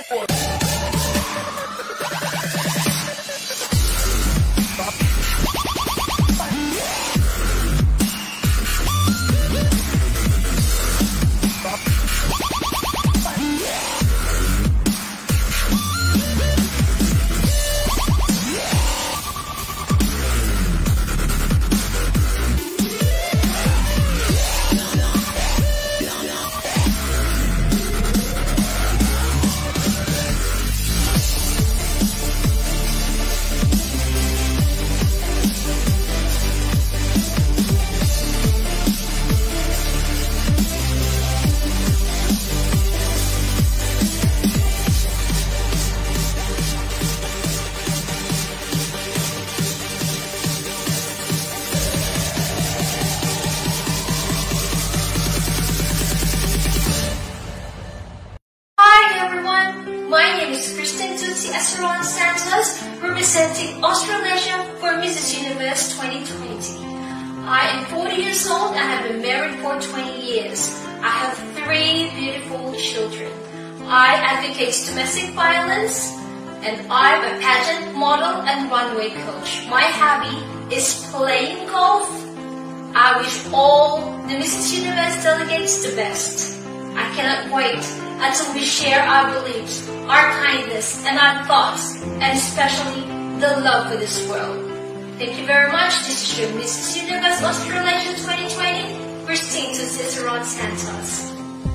Representing Australasia for Mrs. Universe 2020. I am 40 years old and have been married for 20 years. I have 3 beautiful children. I advocate domestic violence and I'm a pageant model and runway coach. My hobby is playing golf. I wish all the Mrs. Universe delegates the best. I cannot wait until we share our beliefs, our kindness, and our thoughts, and especially the love for this world. Thank you very much. This is your Mrs. Universe Australasia 2020, Christine Ciceron Santos.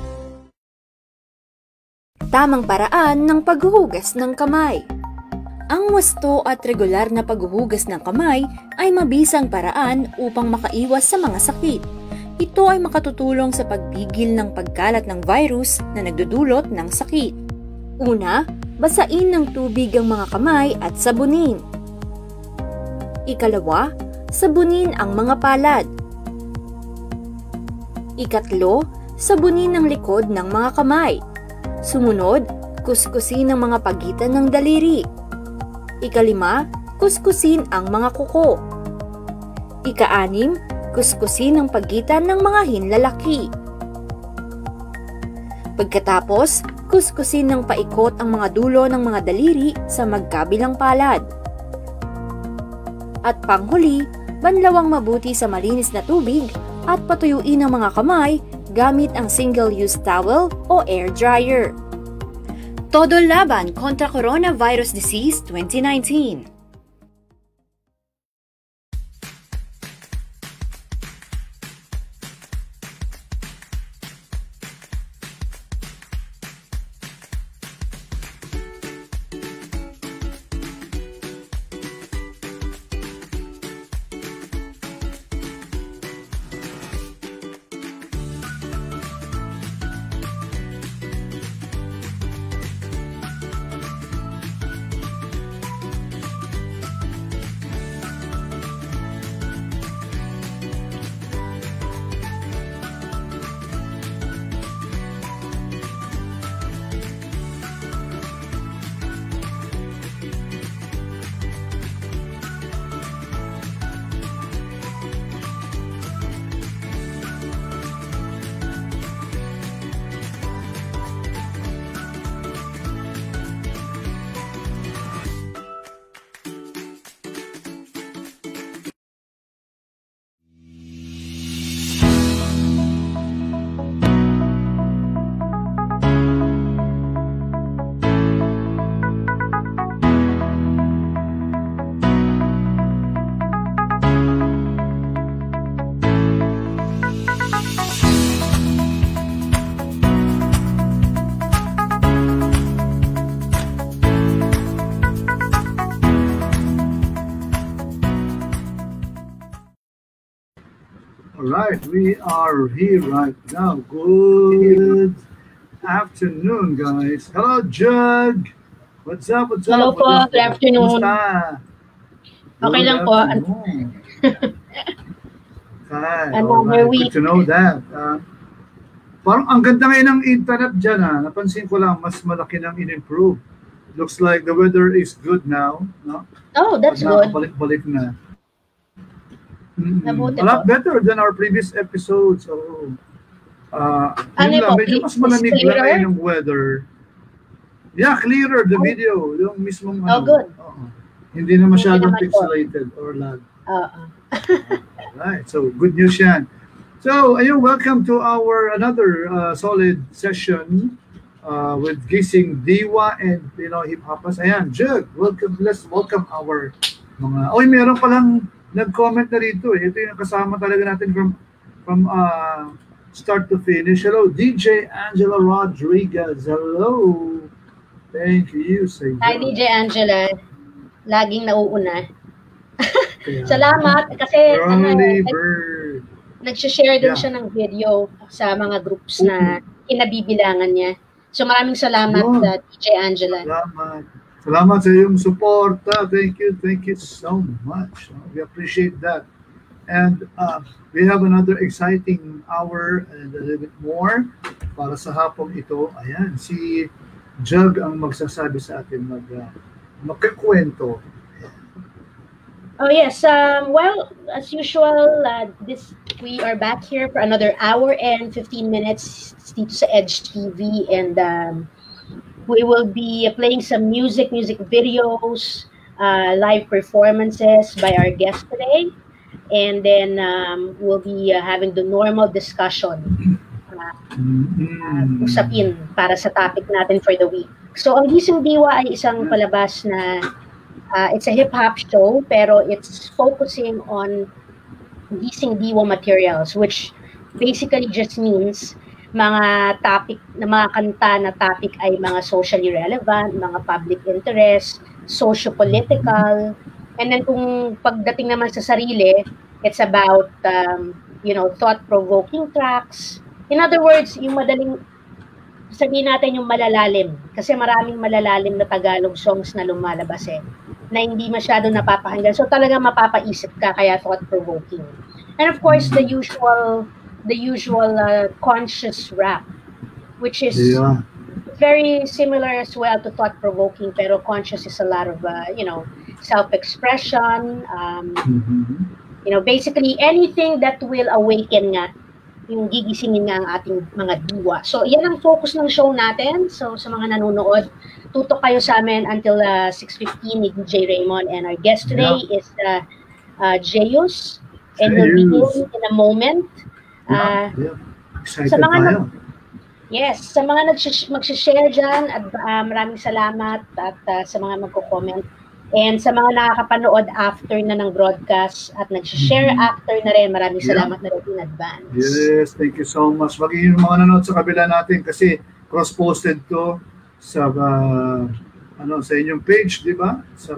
Tamang paraan ng paghuhugas ng kamay. Ang wasto at regular na paghuhugas ng kamay ay mabisang paraan upang makaiwas sa mga sakit. Ito ay makatutulong sa pagpigil ng pagkalat ng virus na nagdudulot ng sakit. Una, basain ng tubig ang mga kamay at sabunin. Ikalawa, sabunin ang mga palad. Ikatlo, sabunin ang likod ng mga kamay. Sumunod, kuskusin ang mga pagitan ng daliri. Ikalima, kuskusin ang mga kuko. Ika-anim, kuskusin ang pagitan ng mga hinlalaki. Pagkatapos, kuskusin ng paikot ang mga dulo ng mga daliri sa magkabilang palad. At panghuli, banlawang mabuti sa malinis na tubig at patuyuin ang mga kamay gamit ang single-use towel o air dryer. Todo laban kontra Coronavirus Disease 2019. Alright, we are here right now. Good afternoon, guys. Hello, Jug. What's up? What's Hello up? po. Good afternoon. Kumusta? Okay lang po. Another week. Good to know that. Parang ang ganda ngayon ng internet dyan. Napansin ko lang, mas malaki nang in-improve. Looks like the weather is good now. No? Oh, that's good. Balik-balik na. A lot better than our previous episodes. So, medyo mas malamig na ngayon yung weather. Yeah, clearer the video. Yung mismong good. Hindi na masyadong pixelated or lag. Alright, so good news yan. So, ayun, welcome to our another solid session with Gising Diwa and Hip Hoppers. Ayan, Jug, welcome. Let's welcome our mga... meron palang nag-comment na rito. Ito yung kasama talaga natin from start to finish. Hello, DJ Angela Rodriguez. Hello. Thank you. Hi, DJ Angela. Laging nauuna. Salamat kasi nag-share din siya ng video sa mga groups na kinabibilangan niya. So maraming salamat DJ Angela. Salamat sa iyong support. Thank you so much. We appreciate that. And we have another exciting hour and a little bit more para sa hapong ito. Ayan, si Jug ang magsasabi sa atin magkakwento. Oh yes, well, as usual, we are back here for another hour and 15 minutes dito sa Edge TV, and we will be playing some music videos, live performances by our guest today, and then we'll be having the normal discussion, usapin para sa topic natin for the week. So ang Gising Diwa ay isang palabas na it's a hip-hop show, pero it's focusing on Gising Diwa materials, which basically just means mga topic na mga kanta na topic ay mga socially relevant, mga public interest, socio-political, and then kung pagdating naman sa sarili, it's about thought-provoking tracks. In other words, yung madaling sabihin natin yung malalalim, kasi maraming malalalim na Tagalog songs na lumalabas na hindi masyado napapakinggan. So talaga mapapaisip ka, kaya thought-provoking. And of course, the usual conscious rap, which is very similar as well to thought-provoking, pero conscious is a lot of self-expression, basically anything that will awaken nga yung gigisingin nga ang ating mga diwa. So yan ang focus ng show natin. So sa mga nanonood, tutok kayo sa amin until 6:15 ni DJ Raymond, and our guest today is Jeyus, and we'll begin in a moment. Excited sa mga sa mga mag-share dyan, at maraming salamat at sa mga magko-comment, and sa mga nakakapanood after na ng broadcast at nag-share after na rin, maraming salamat na rin in advance. Yes, thank you so much. Magiging yung mga nanood sa kabila natin kasi cross-posted to sa sa inyong page, di ba? Sa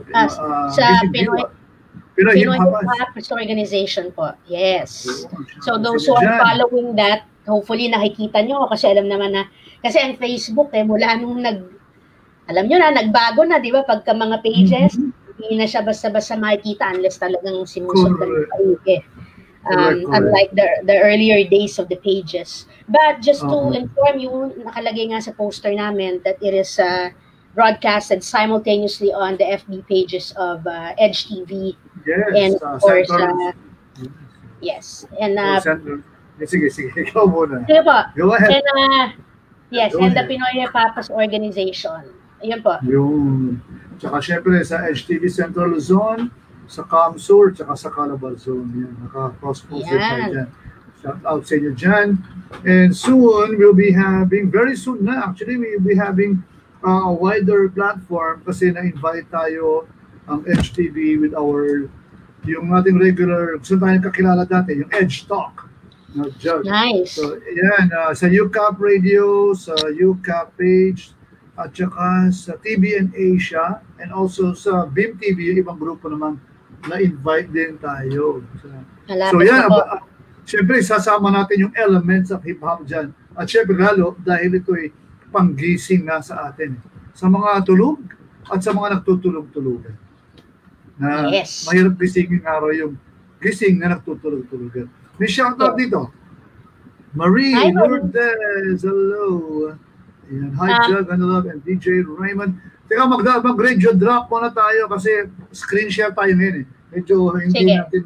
Pinoy Hip Hoppers Organization po. Yes. So those who are following that, hopefully nakikita nyo, kasi alam naman na, kasi ang Facebook mula nung alam nyo na, nagbago na, di ba? Pagka mga pages, hindi na siya basta-basta makikita unless talagang sinusundan ng paige. Unlike the earlier days of the pages. But just to inform you, nakalagay nga sa poster namin that it is broadcasted simultaneously on the FB pages of Edge TV. Yes, and of course, yes. And sige, ikaw muna. Sige po. Go ahead. And the Pinoy Hip Hoppers Organization. Ayun po. Yung, tsaka syempre sa HTV Central Luzon, sa Camsur, tsaka sa Calabal Zone. Yan, naka-cross-posted tayo dyan. Shout out sa inyo dyan. And soon, very soon na, actually, we'll be having a wider platform kasi na-invite tayo ang HTV with yung ating regular, gusto tayong kakilala dati, yung Edge Talk. Nice. So, yan, sa UCAP Radio, sa UCAP page, at saka sa TVN Asia, and also sa BIM TV, yung ibang grupo naman, na-invite din tayo. So yan, syempre, sasama natin yung elements of hip-hop dyan. At syempre, lalo, dahil ito ay panggising na sa atin. Sa mga tulog, at sa mga nagtutulog-tulugan. Na mahirap gisingin araw yung gising na nagtutulog-tulugan. May shoutout dito. Marie Lourdes, hello. Ayan. Hi, Jug, and DJ Raymond. Teka, mag-radio drop muna tayo kasi screen share tayo ngayon . Medyo hindi natin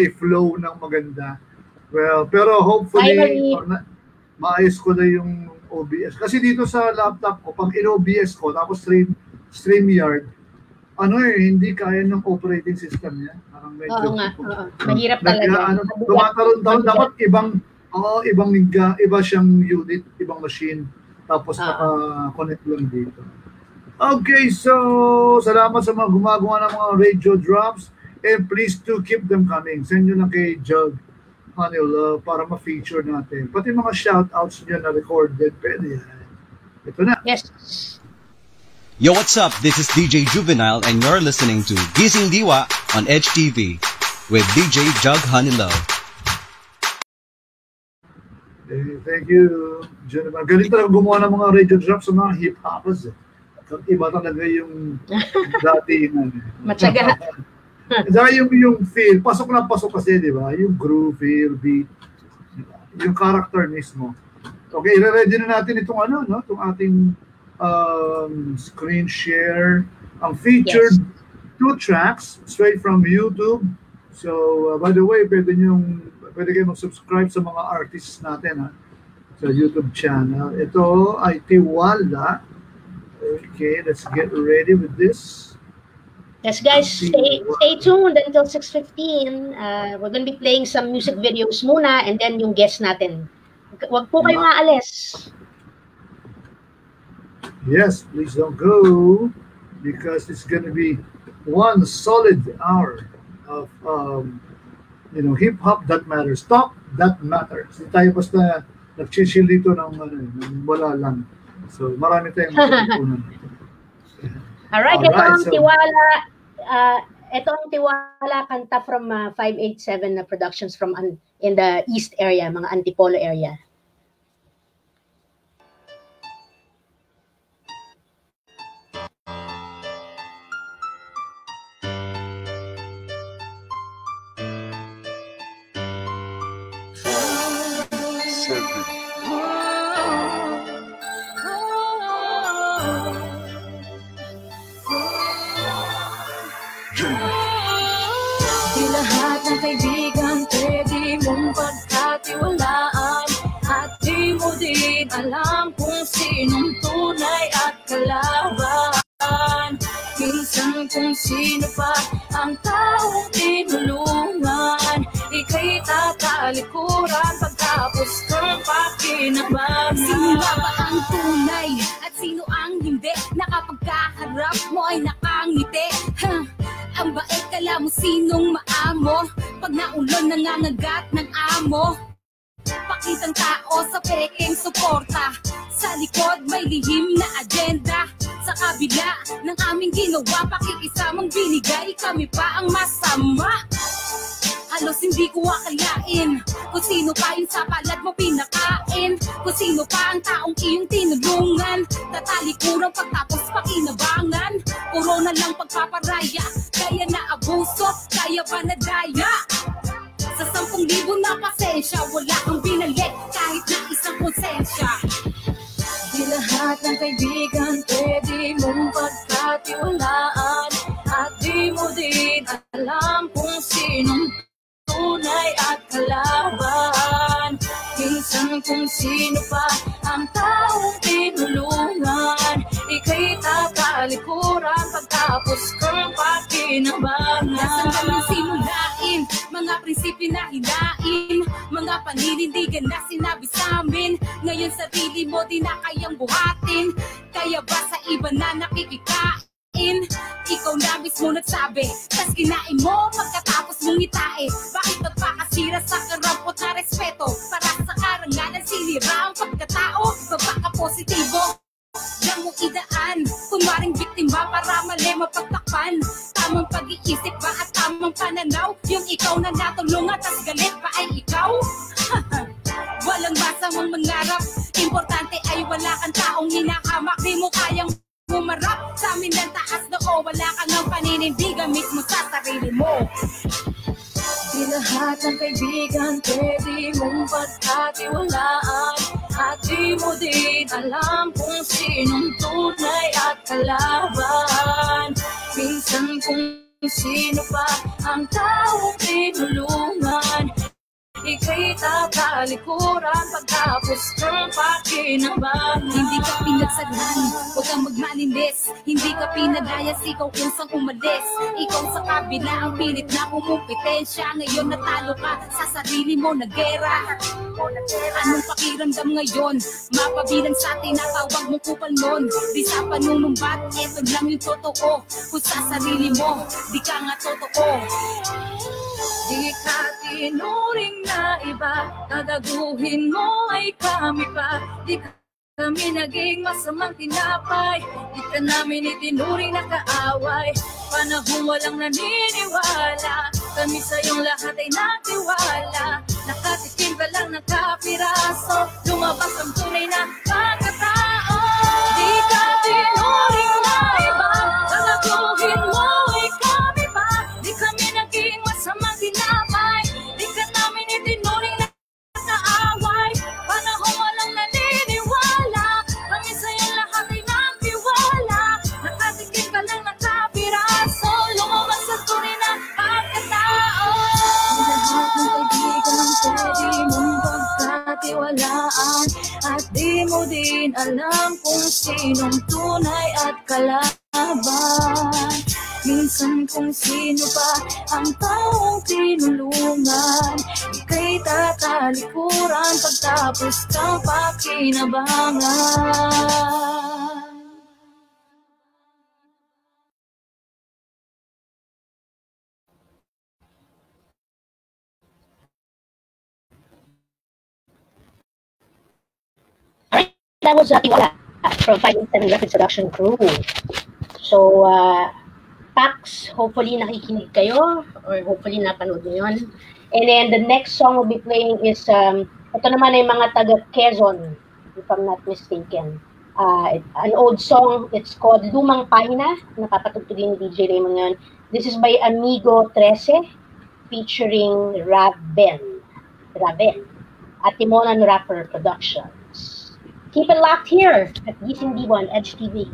ma-flow ng maganda. Well, pero hopefully, maayos ko na yung OBS. Kasi dito sa laptop ko, pag in-OBS ko, tapos StreamYard, hindi kaya ng operating system niya. Parang medyo, mahirap talaga. Tumatalon, dapat iba siyang unit, ibang machine, tapos naka-connect lang dito. Okay, so salamat sa mga gumagawa ng mga radio drops, and please do keep them coming. Send nyo na kay Jug Honey Love para ma-feature natin. Pati mga shoutouts nyo na recorded, pwede yan. Ito na. Yes. Yo, what's up? This is DJ Juvenile and you're listening to Gising Diwa on Edge TV with DJ Jug Honey Love. Thank you, Jennifer. Galing talaga gumawa ng mga radio drops sa mga hip-hoppers. Iba talaga yung dati. Matyaga. Dahil yung feel, pasok na pasok kasi, di ba? Yung groove, feel, beat, yung character mismo. Okay, i-ready na natin itong itong ating screen share. Ang featured 2 tracks straight from YouTube. So, by the way, pwede kayo mag-subscribe sa mga artists natin sa YouTube channel. Ito ay Tiwala. Okay, let's get ready with this. Yes, guys, stay tuned until 6:15. We're gonna be playing some music videos muna and then yung guest natin. Huwag po kayo maalis. Yes, please don't go because it's gonna be one solid hour of hip-hop that matters. Talk that matters. Hindi tayo basta nag-chill dito ng wala lang. So, marami tayong matutunan. Alright, ito ang Tiwala. Ito ang Tiwala kanta from 587 Productions from in the East area, mga Antipolo area. Di lahat ng kaibigan pwede mong pagkatiwalaan, at di mo din alam kung sinong tunay at kalaban. Minsan kung sino pa ang taong tinulungan, ika'y tatalikuran pagtapos kang pakinabangan. Sino nga ba ang tunay at sino ang hindi? Nakapagkaharap mo ay nakangiti. Ang bait kala mo sinong maamo, pag naulon nangangagat ng amo. Pakitang tao sa peking suporta, sa likod may lihim na agenda. Sa kabila ng aming ginawa, pakikisamang binigay, kami pa ang masama. Halos hindi ko akalain kung sino pa yung sa palad mo pinakain, kung sino pa ang taong iyong tinulungan. Tatalikuran pagtapos pakinabangan, puro na lang pagpaparaya, kaya na abuso, kaya ba na daya? Sa 10,000 na pasensya, wala kang binalik kahit na isang konsensya. Di lahat ng kaibigan pwede mong pagkatiwalaan, at di mo din alam kung sinong tunay at kalaban. Minsan kung sino pa ang taong tinulungan, ika'y tatalikuran pagtapos kang pakinabangan. Nasaan kami simulain, mga prinsipyo na hilain, mga paninindigan na sinabi sa amin. Ngayon sarili mo di na kayang buhatin, kaya ba sa iba na nakikikain? Ikaw na mismo nagsabi, tas kinain mo pagkatapos mong itae. Bakit magpakasira sa karampot na respeto? Para sa karangalan sinira ang pagkatao, magpaka-positibo diyan mo idaan, kunwaring biktima para mali mapagtakpan. Tamang pag-iisip ba at tamang pananaw, yung ikaw na natulungan tas galit pa ay ikaw? Walang masamang mangarap, importante ay wala kang taong hinahamak. Di mo kayang umarap sa amin ng taas na wala kang ang paninindigan mismo sa sarili mo. Di lahat ng kaibigan pwede mong pagkatiwalaan, at di mo din alam kung sinong tunay at kalaban. Minsan kung sino pa ang taong tinulungan, ika'y tatalikuran pagtapos ng pakinabangan. Hindi ka pinagsaghan, huwag kang magmalinis. Hindi ka pinadayas, ikaw kusang umalis. Ikaw sa kabila ang pilit na kumupitensya. Ngayon natalo ka sa sarili mo na gera. Anong pakiramdam ngayon? Mapabilang sa tinatawag mong kupal nun. Di sa panunumbat, eto lang yung totoo. Kung sa sarili mo, di ka nga totoo. Di ka tinuring na iba, tataguhin mo ay kami pa. Di kami naging masamang tinapay, di ka namin itinuring na kaaway. Panahong walang naniniwala, kami sa iyong lahat ay nagtiwala. Nakatikim ka lang ng kapiraso, lumabas ang tunay na pagkatao. Di ka tinuring na iba, tataguhin mo ay kami pa. Di kami naging masamang tinapay, di ka namin itinuring na kaaway. Panahong walang naniniwala, kami sa iyong lahat ay nagtiwala. Nakatikim ka lang ng kapiraso, lumabas sa tunay na pagkatao. Lahat ng kaibigan pwede mong pagkatiwalaan, at di mo din alam kung sinong tunay at kalaban. Minsan kung sino pa ang taong tinulungan, ika'y tatalikuran pagtapos kang pakinabangan. That was Tiwala from 587 Records Production Crew. So, Pax, hopefully nakikinig kayo or hopefully napanood nyo yun. And then the next song we'll be playing is, ito naman ay mga taga Quezon, if I'm not mistaken. An old song, it's called Lumang Pahina, nakapatugtugin ni DJ Raymond yun. This is by Amigo 13, featuring Raven, at Timonan Rapper Productions. Keep it locked here at Gising Diwa on Edge TV.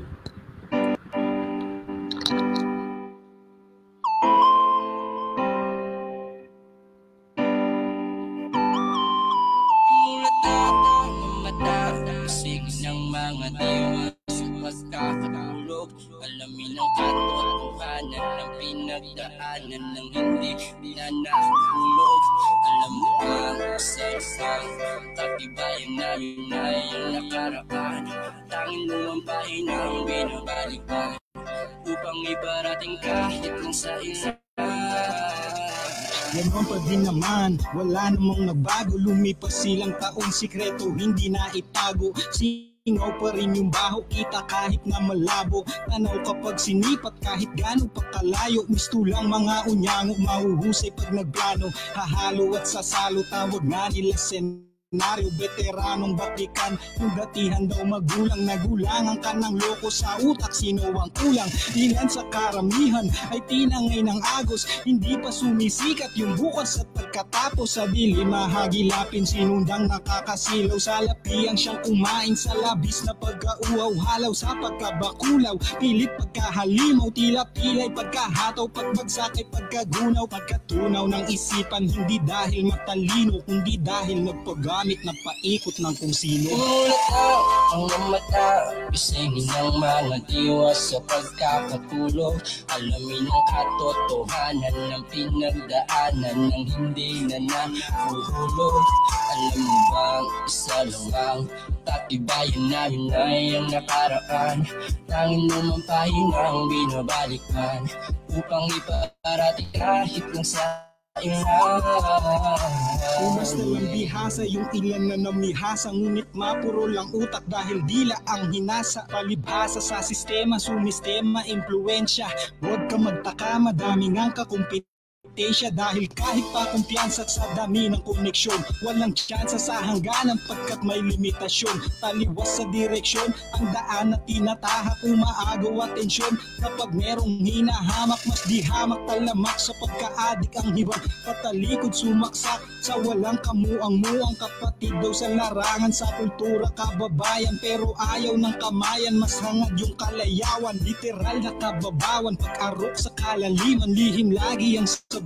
Alamin ang katotohanan ng pinagdaanan ng hindi nanahulog. Alam mo ba sa isang katibayan namin ay ang nakaraan, tanging lumang pahina ang binabalikan upang ibarating kahit kung sa isa. Ganon pa din naman, wala namang nagbago. Lumipas silang taon, sikreto hindi na itago. Singaw pa rin yung baho, kita kahit na malabo. Tanaw kapag sinipat kahit gano'ng pakalayo. Mistulang mga unyango, mahuhusay pag nagplano. Hahalo at sasalo, tawag nga nila senaryo. Veteranong batikan, yung datihan daw magulang. Nagulangan ka ng loko sa utak, sino ang kulang? Ilan sa karamihan ay tinangay ng agos. Hindi pa sumisikat yung bukas at pagkatapos. Sa dilim mahagilapin, sinundang nakakasilaw. Sa lapiang siyang kumain sa labis na pagkauaw. Halaw sa pagkabakulaw, pilit pagkahalimaw. Tila pilay pagkahataw, pagbagsak ay pagkagunaw. Pagkatunaw ng isipan, hindi dahil matalino, kundi dahil nagpagamit na paikot ng kung sino. Mulat ang mga mata, isingin ng mga diwa sa pagkakatulog. Alamin ang katotohanan ng pinagdaanan ng hindi na nahuhulog. Alam mo bang isa lang ang tatibayan namin ay ang nakaraan, tanging lumang pahina ang binabalikan upang iparating kahit lang sa Umas na lang bihasa yung ilan na namihasa, ngunit mapuro lang utak dahil dila ang hinasa. Palibhasa sa sistema, sumistema, impluensya. Huwag ka magtaka, madaming ang kakumpit dahil kahit pa kumpiyansa sa dami ng koneksyon, walang tsansa sa hangganan pagkat may limitasyon. Taliwas sa direksyon, ang daan na tinatahak, umaagaw atensyon. Kapag merong hinahamak, mas di hamak talamak sa pagkaadik ang hibang patalikod sumaksak sa walang kamuang-muang. Kapatid daw sa larangan, sa kultura kababayan, pero ayaw ng kamayan, mas hangad yung kalayawan. Literal na kababawan, pag-arok sa kalaliman, lihim lagi ang sabi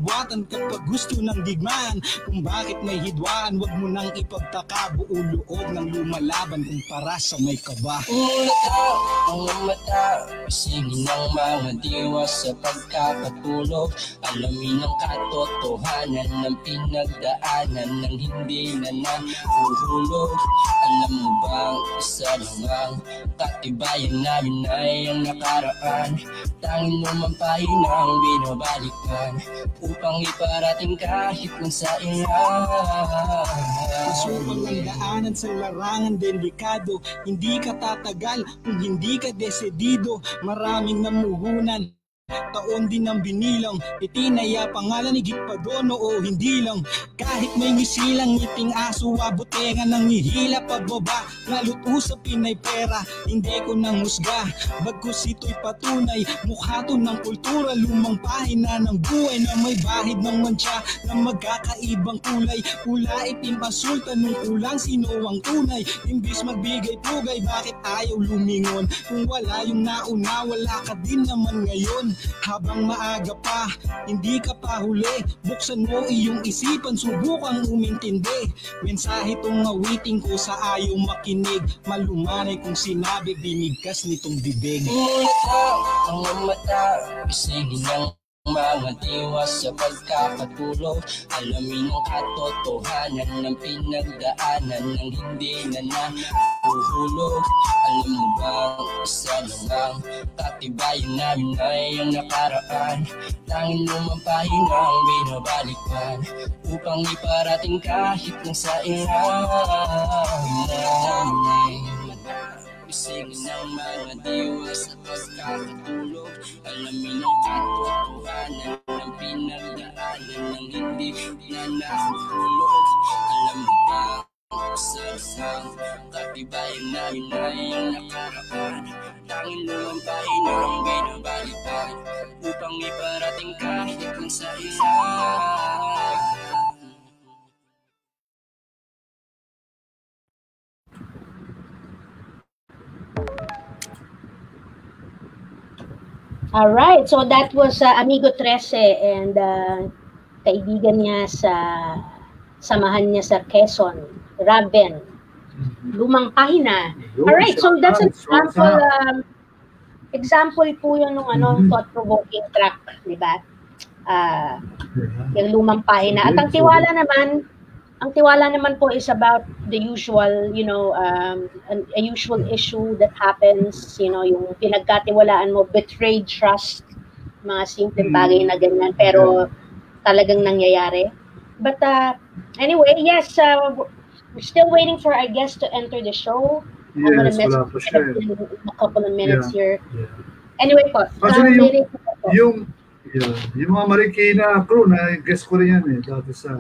buwatan kapag gusto ng digmaan. Kung bakit may hidwaan, wag mo nang ipagtaka. Buo loob ng lumalaban kumpara sa may kaba. Mga mata, isingin ng mga diwa sa pagkakatulog. Alamin ang katotohanan ng pinagdaanan ng hindi na nahuhulog. Alam mo bang isa lang ang katibayan namin ay ang nakaraan. Tanging lumampahin ang binabalikan upang iparating kahit kung sa ilan. Masubang ang daanan sa larangan delikado. Hindi ka tatagal kung hindi ka desidido. Maraming namuhunan, taon din ang binilang. Itinaya pangalan ni Gitpadono o hindi lang. Kahit may misilang ngiting aso, abutengan ng ihila pababa. Naluto sa Pinay pera, hindi ko nang husga. Bagkus ito'y patunay, mukha to ng kultura. Lumang pahina ng buhay na may bahid ng mantsa na magkakaibang kulay. Pula itim asul, tanong kulang sino ang tunay. Imbis magbigay pugay, bakit ayaw lumingon? Kung wala yung nauna, wala ka din naman ngayon. Habang maaga pa, hindi ka pa huli. Buksan mo iyong isipan, subukang umintindi. Mensahe tong awiting ko sa ayaw makinig. Malumanay kung sinabi, binigkas nitong bibig. Mga mata, isingin ng mga diwa sa pagkakatulog. Alamin ang katotohanan ng pinagdaanan ng hindi na nahuhulog. Alam mo bang isa lang ang katibayan namin ay ang nakaraan. Tanging lumampahin ang binabalikan upang iparating kahit kung sa ilan. Isingin ng mga diwa sa pagkakatulog. Alamin ang katotohanan ng pinagdaanan ng hindi na nahuhulog. Alam mo ba, sa isang katibayan namin ay ang nakaraan. Tanging lumampahin ang binabalikan upang iparating kahit kung sa ilan. Alright, so that was Amigo 13 and kaibigan niya sa samahan niya sa Quezon, Raven. Lumang Pahina. Alright, so that's an example po yun ng thought-provoking track, di ba? Yung Lumang Pahina. At ang tiwala naman po is about the usual, a usual issue that happens, yung pinagkatiwalaan mo, betrayed trust, mga simpleng bagay na ganyan, pero talagang nangyayari. But anyway, yes, we're still waiting for our guest to enter the show. Yes, I'm gonna message in a couple of minutes here. Anyway po. Actually, yung mga Marikina crew na guest ko rin yan dati sa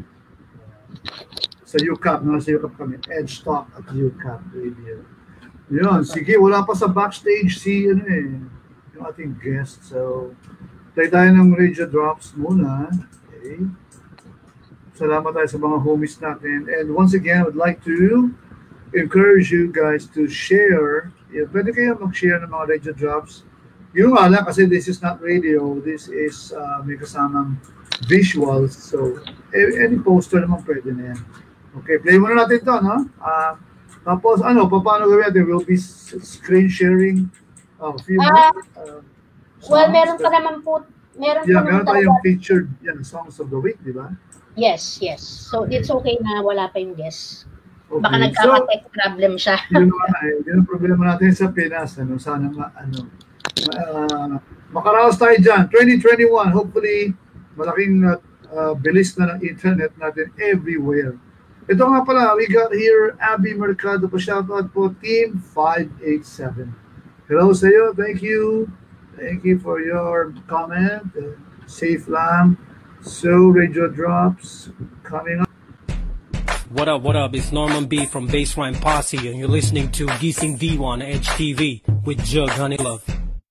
UCAP, sa UCAP kami, Edge Talk at UCAP Radio. Yun, sige, wala pa sa backstage yung ating guest. So, tayo ng radio drops muna. Okay. Salamat tayo sa mga homies natin. And once again, I would like to encourage you guys to share. Pwede kayo mag-share ng mga radio drops. Yung lang, kasi this is not radio. This is may kasamang visuals. So, any poster naman pwede na yan. Okay, play muna natin ito, no? Tapos, paano gawin natin? We'll be screen sharing a few well, meron pa naman po. Meron tayong featured songs of the week, di ba? Yes. So, it's okay na wala pa yung guest. Okay. Baka nagkaka-tech problem siya. Yun ang problema natin sa Pinas. Sana makaraos tayo dyan. 2021, hopefully, malaking bilis na ng internet natin everywhere. Ito nga pala, we got here Abby Mercado pa, shoutout po, Team 587. Hello sa iyo, thank you. Thank you for your comment. Safe lang. So, radio drops coming up. What up, it's Norman B from Baseline Posse, and you're listening to Gising Diwa on Edge TV with Jug Honey Love.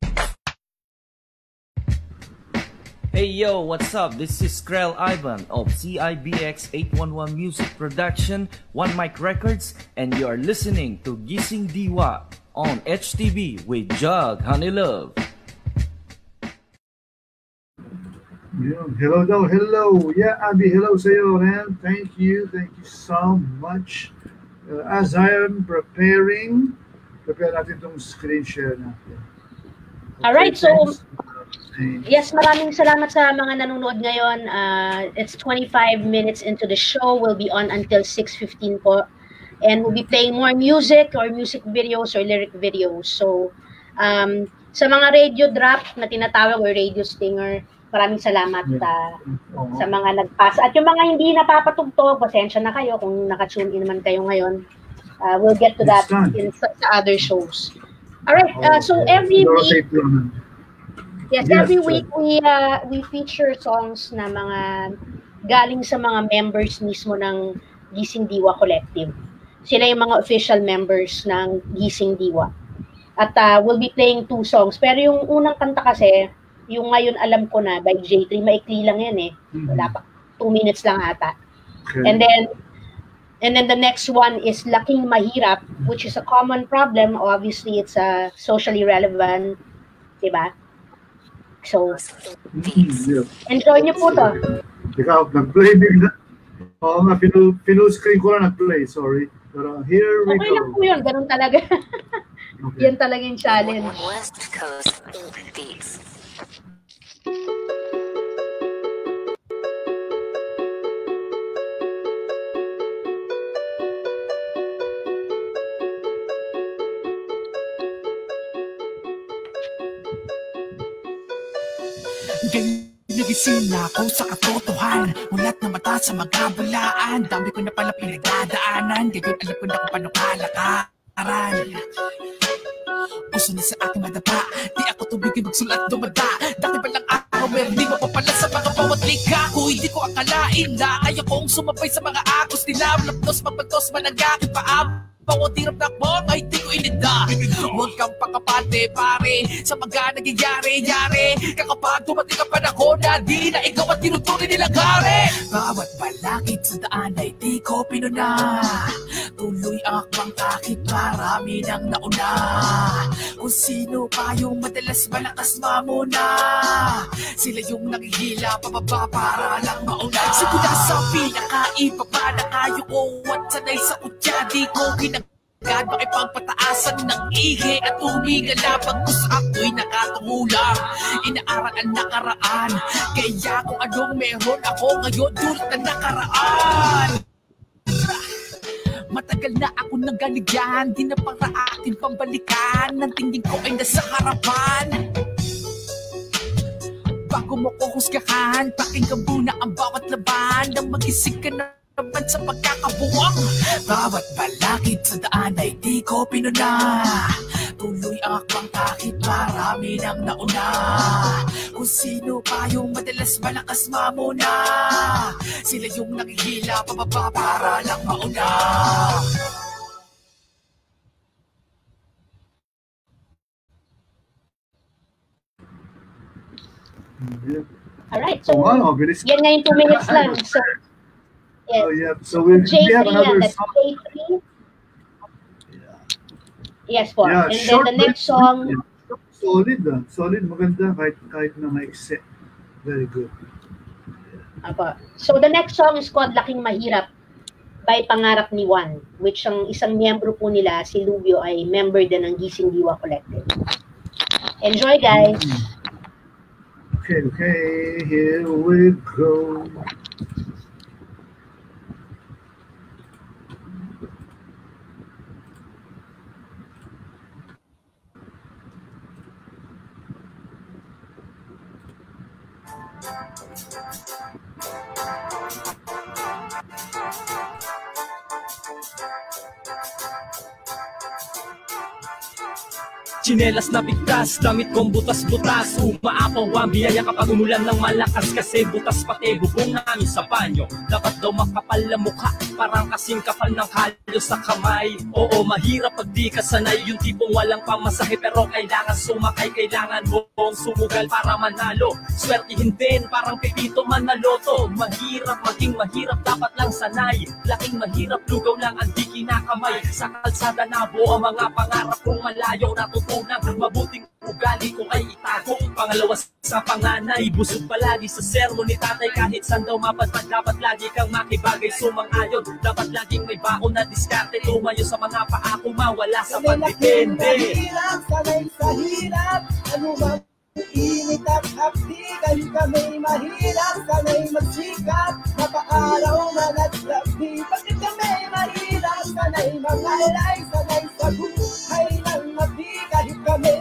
Hey yo, what's up? This is Krell Ivan of CIBX 811 Music Production, One Mic Records, and you are listening to Gising Diwa on HTV with Jug Honey Love. Hello daw, hello. Yeah, Abby, hello sa'yo, man. Thank you so much. As I am prepare natin itong screen share natin. Okay, alright, so, yes, maraming salamat sa mga nanonood ngayon. It's 25 minutes into the show. We'll be on until 6:15 po. And we'll be playing more music or music videos or lyric videos. So, sa mga radio drop na tinatawag or radio stinger, maraming salamat sa mga nagpasa. At yung mga hindi napapatugtog, pasensya na kayo kung naka-tune in naman kayo ngayon. We'll get to that in sa other shows. Alright, so every week, every week we feature songs na mga galing sa mga members mismo ng Gising Diwa Collective. Sila yung mga official members ng Gising Diwa. At we'll be playing 2 songs. Pero yung unang kanta kasi, yung ngayon alam ko na by J3, maikli lang yan eh. Wala pa, 2 minutes lang ata. Okay. And then the next one is Laking Mahirap, which is a common problem. Obviously, it's socially relevant, diba? So, enjoy nyo po to. Ikaw, nag-play bigla. Oo nga, pinul-screen ko lang nag-play, sorry. Pero here we go. Okay lang po yun, ganun talaga. Yan talaga yung challenge. West Coast Beats. Nagising na ako sa katotohanan, mulat na mata sa magabulaan. Dami ko na pala pinagdadaanan, ngayon alam ko na kung paano kalakaran. Puso na sa aking madapa, di ako tubigin magsulat dumada. Dati palang araw, meron di mapapala sa mga bawat lika ko. Hindi ko akalain na ayaw kong sumabay sa mga agos nila. Laptos, magpagtos, managaki paam. Bawat hirap na mo, ay di ko ininda. Huwag kang pakapante, pare, sa mga nagyayari-yari. Kakapag dumating ka panahon na di na ikaw at tinutuloy nilang gari. Bawat balakid sa daan ay di ko pinuna. Tuloy akbang kahit marami nang nauna. Kung sino pa yung madalas malakas mamuna, sila yung nakihila pababa para lang mauna. Sigura sa pinakaibaba na kayo ko at sanay sa kutya, di ko God, makipagpataasan ng ihi at umigala pagkus ako'y nakatungula. Inaaral ang nakaraan, kaya kung anong meron ako ngayon dulot na nakaraan. Matagal na ako nanggaligyan, di na para akin pambalikan. Ang tingin ko ay nasa harapan. Bago mo ko husgahan, pakinggan muna ang bawat laban. Nang magising ka na naman sa pagkakabuwang. Bawat balakid sa daan ay di ko pinuna. Tuloy akbang kahit marami nang nauna. Kung sino pa yung madalas malakas mamuna, sila yung nakihila pababa para lang mauna. Alright, so yan nga yung 2 minutes lang. So, yes. Oh, yeah. So we have another song. J3. Yes po. Yeah, and then the next song. Solid, maganda kahit na maiksi. Very good. Apa. So the next song is called Laking Mahirap by Pangarap ni Juan, which ang isang miyembro po nila, si Lubio, ay member din ng Gising Diwa Collective. Enjoy, guys. Okay, here we go. Chinelas na bigtas, damit kong butas-butas. Umaapaw ang biyaya kapag umulan ng malakas. Kasi butas pati bubong namin sa banyo. Dapat daw makapal na mukha, parang kasing kapal ng halo sa kamay. Oo, mahirap pag di ka sanay, yung tipong walang pamasahe. Pero kailangan sumakay, kailangan mong sumugal para manalo. Swertihin din, parang pipito man na loto. Mahirap, maging mahirap, dapat lang sanay. Laking mahirap, lugaw lang ang di kinakamay. Sa kalsada na buo ang mga pangarap kong malayo. Natutunan unang mabuting ugali ko ay itago. Pangalawa sa panganay, busog palagi sa sermon ni tatay. Kahit saan daw mapadpad, dapat lagi kang makibagay, sumang-ayon. Dapat laging may baon na diskarte, tumayo sa mga paako, mawala sa pagdepende. Sanay sa hirap, ano ba init at haptigan kami mahirap, sanay magsikap, mapaaraw man at labi. Bakit kami mahirap, sanay mangalay, sanay sa buhay ng mabigat, kami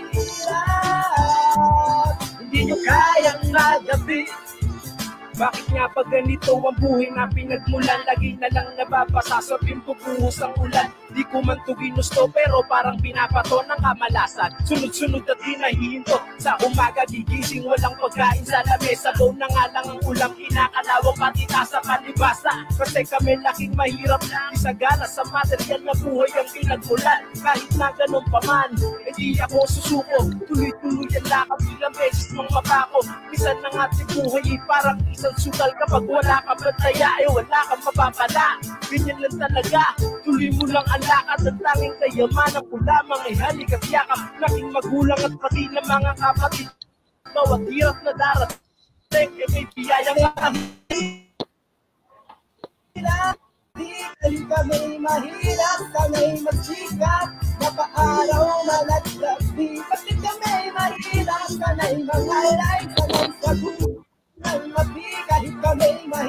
mahirap. Hindi nyo kayang magabi. Bakit nga pag ganito ang buhay na pinagmulan, lagi na lang nababasa sa pimpupuhos ang ulan. Di ko man to ginusto pero parang pinapato ng kamalasan. Sunod-sunod at di nahihinto, sa umaga gigising walang pagkain sa lamesa. Doon na nga lang ang ulam, kinakalawang patita sa palibasa. Kasi kami laking mahirap na isagana sa material na buhay ang pinagmulan. Kahit na ganun pa man, hindi ako susuko. Tuloy-tuloy ang lakad, ilang beses mang mapako. Minsan na nga si buhay parang isang sukal. Kapag wala ka bantaya, wala kang mapapala. Ganyan lang talaga, tuloy mo lang ang lakad. Ang tanging kayamanan ko lamang ay halik at yakap. Laking magulang at pati ng mga kapatid. Bawat hirap na darating, may biyayang Di kami mahirap, sanay magsikap, mapaaraw man at labi. Bakit kami mahirap, sanay mangalay, sanay sa buhay ng mabigat, kami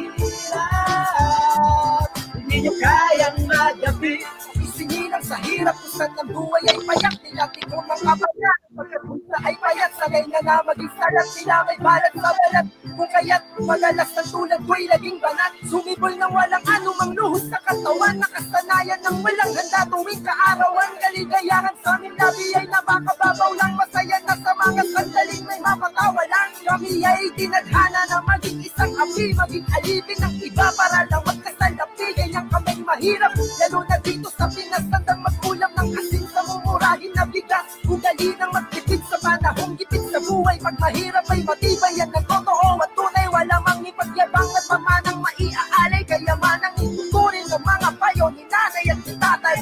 mahirap. Hindi nyo kayang magabi, isininang sa hirap, kung saan ang buhay ay payak, nilating ko mga payak. Pagkapunta ay payat, sanay na nga maging salat, sila may balat sa balat. Kung kaya't magalas ng tulad ko'y laging banat, sumibol ng walang anumang luhos sa katawan, nakasanayan ng walang handa tuwing kaarawan. Kaligayahan sa aming labi ay napakababaw lang, masaya na sa mga sandaling may mapatawa lang. Kami ay tinadhana na maging isang api, maging alipin ng iba para lang magkasalapi. Ganyan kami mahirap, lalo na dito sa Pinas, tandang magkulam ng asin sa mumurahin na bigas. Ugali ng magtipid sa panahong gipit sa buhay, pag mahirap ay matibay yan ang totoo at tunay. Wala mang ipagyabang at pamanang maiaalay, kayamanang ituturin ng mga payo ni nanay at ni tatay.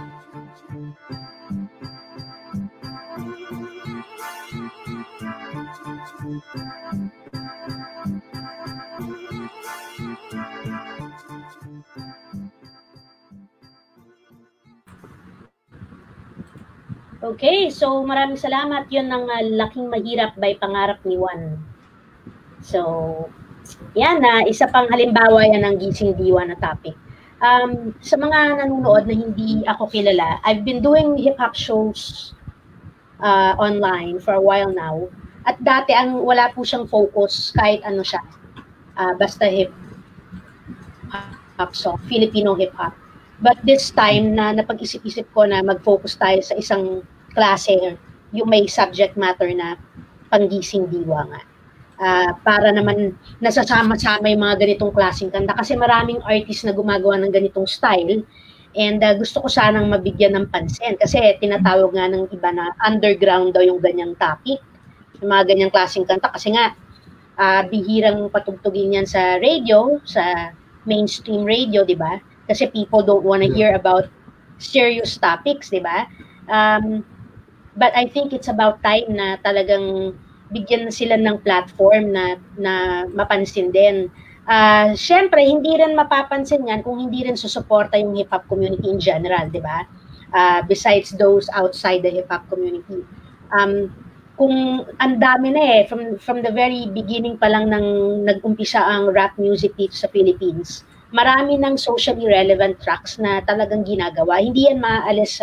Okay, so maraming salamat. Yun ang Laking Mahirap by Pangarap ni Juan. So, yan na, isa pang halimbawa yan ng Gising Diwa na topic. Sa mga nanonood na hindi ako kilala, I've been doing hip-hop shows online for a while now. At dati, wala po siyang focus kahit ano siya. Basta hip-hop song, Filipino hip-hop. But this time, na napag-isip-isip ko na mag-focus tayo sa isang klase, yung may subject matter na panggising diwa nga. Para naman nasasama-sama yung mga ganitong klaseng kanta. Kasi maraming artist na gumagawa ng ganitong style. And gusto ko sanang mabigyan ng pansin. Kasi tinatawag nga ng iba na underground daw yung ganyang topic. Yung mga ganyang klaseng kanta. Kasi nga, bihirang patugtugin yan sa radio, sa mainstream radio, di ba? Kasi people don't want to hear about serious topics, di ba? But I think it's about time na talagang bigyan sila ng platform na mapansin din. Siyempre, hindi rin mapapansin yan kung hindi rin susuporta yung hip-hop community in general, di ba? Besides those outside the hip-hop community. Kung ang dami na from the very beginning pa lang nang nag-umpisa ang rap music dito sa Philippines, marami ng socially relevant tracks na talagang ginagawa. Hindi yan maaalis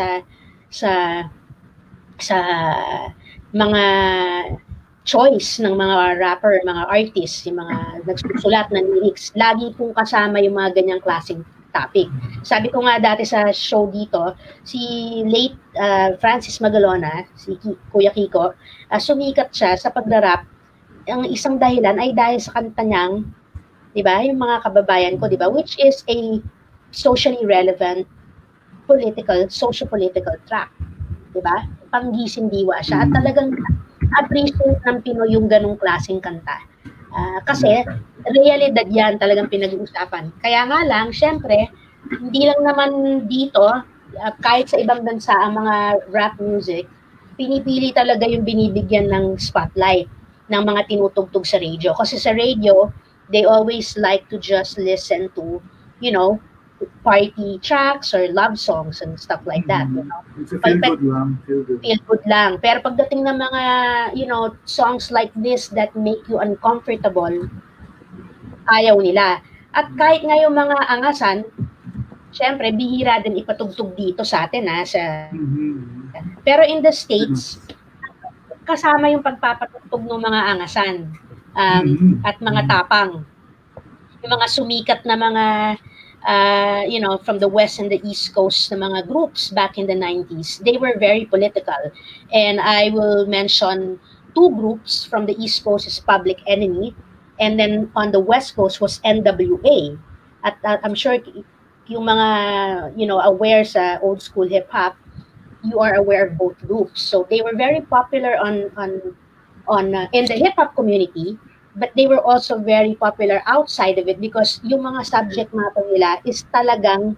sa mga choice ng mga rapper, mga artists, yung mga nagsusulat ng lyrics. Lagi pong kasama yung mga ganyang klaseng topic. Sabi ko nga dati sa show dito, si late Francis Magalona, si Kuya Kiko, sumikat siya sa pagrarap. Ang isang dahilan ay dahil sa kanta niyang, di ba, yung mga kababayan ko, di ba, which is a socially relevant socio-political track. Di ba? Panggising diwa siya. At talagang appreciate ng Pinoy yung ganong klaseng kanta. Kasi, realidad yan talagang pinag-uusapan. Kaya nga lang, syempre, hindi lang naman dito, kahit sa ibang bansa ang mga rap music, pinipili talaga yung binibigyan ng spotlight ng mga tinutugtog sa radio. Kasi sa radio, they always like to just listen to, party tracks or love songs and stuff like that. It's a feel good lang. Feel good lang. Pero pagdating ng mga, songs like this that make you uncomfortable, ayaw nila. At kahit nga yung mga angasan, syempre, bihira din ipatugtog dito sa atin, Pero in the States, kasama yung pagpapatugtog ng mga angasan at mga tapang. Yung mga sumikat na mga from the West and the East Coast na mga groups back in the 90s, they were very political. And I will mention 2 groups. From the East Coast is Public Enemy, and then on the West Coast was NWA. At I'm sure yung mga, aware sa old school hip-hop, you are aware of both groups. So they were very popular on in the hip-hop community, but they were also very popular outside of it because yung mga subject matter nila is talagang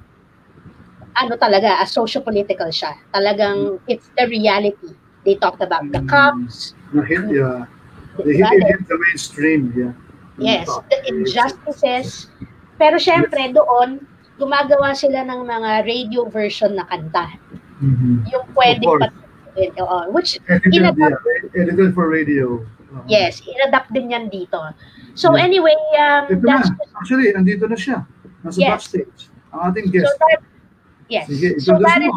a socio-political siya. Talagang it's the reality. They talked about the cops. They hit the mainstream, Yes, the injustices. Pero syempre doon, gumagawa sila ng mga radio version na kanta. Yung pwedeng which edited for radio. Yes, in-adapt din yan dito. So anyway, actually, andito na siya. Nasa backstage. Ang ating guest. Sige, so that is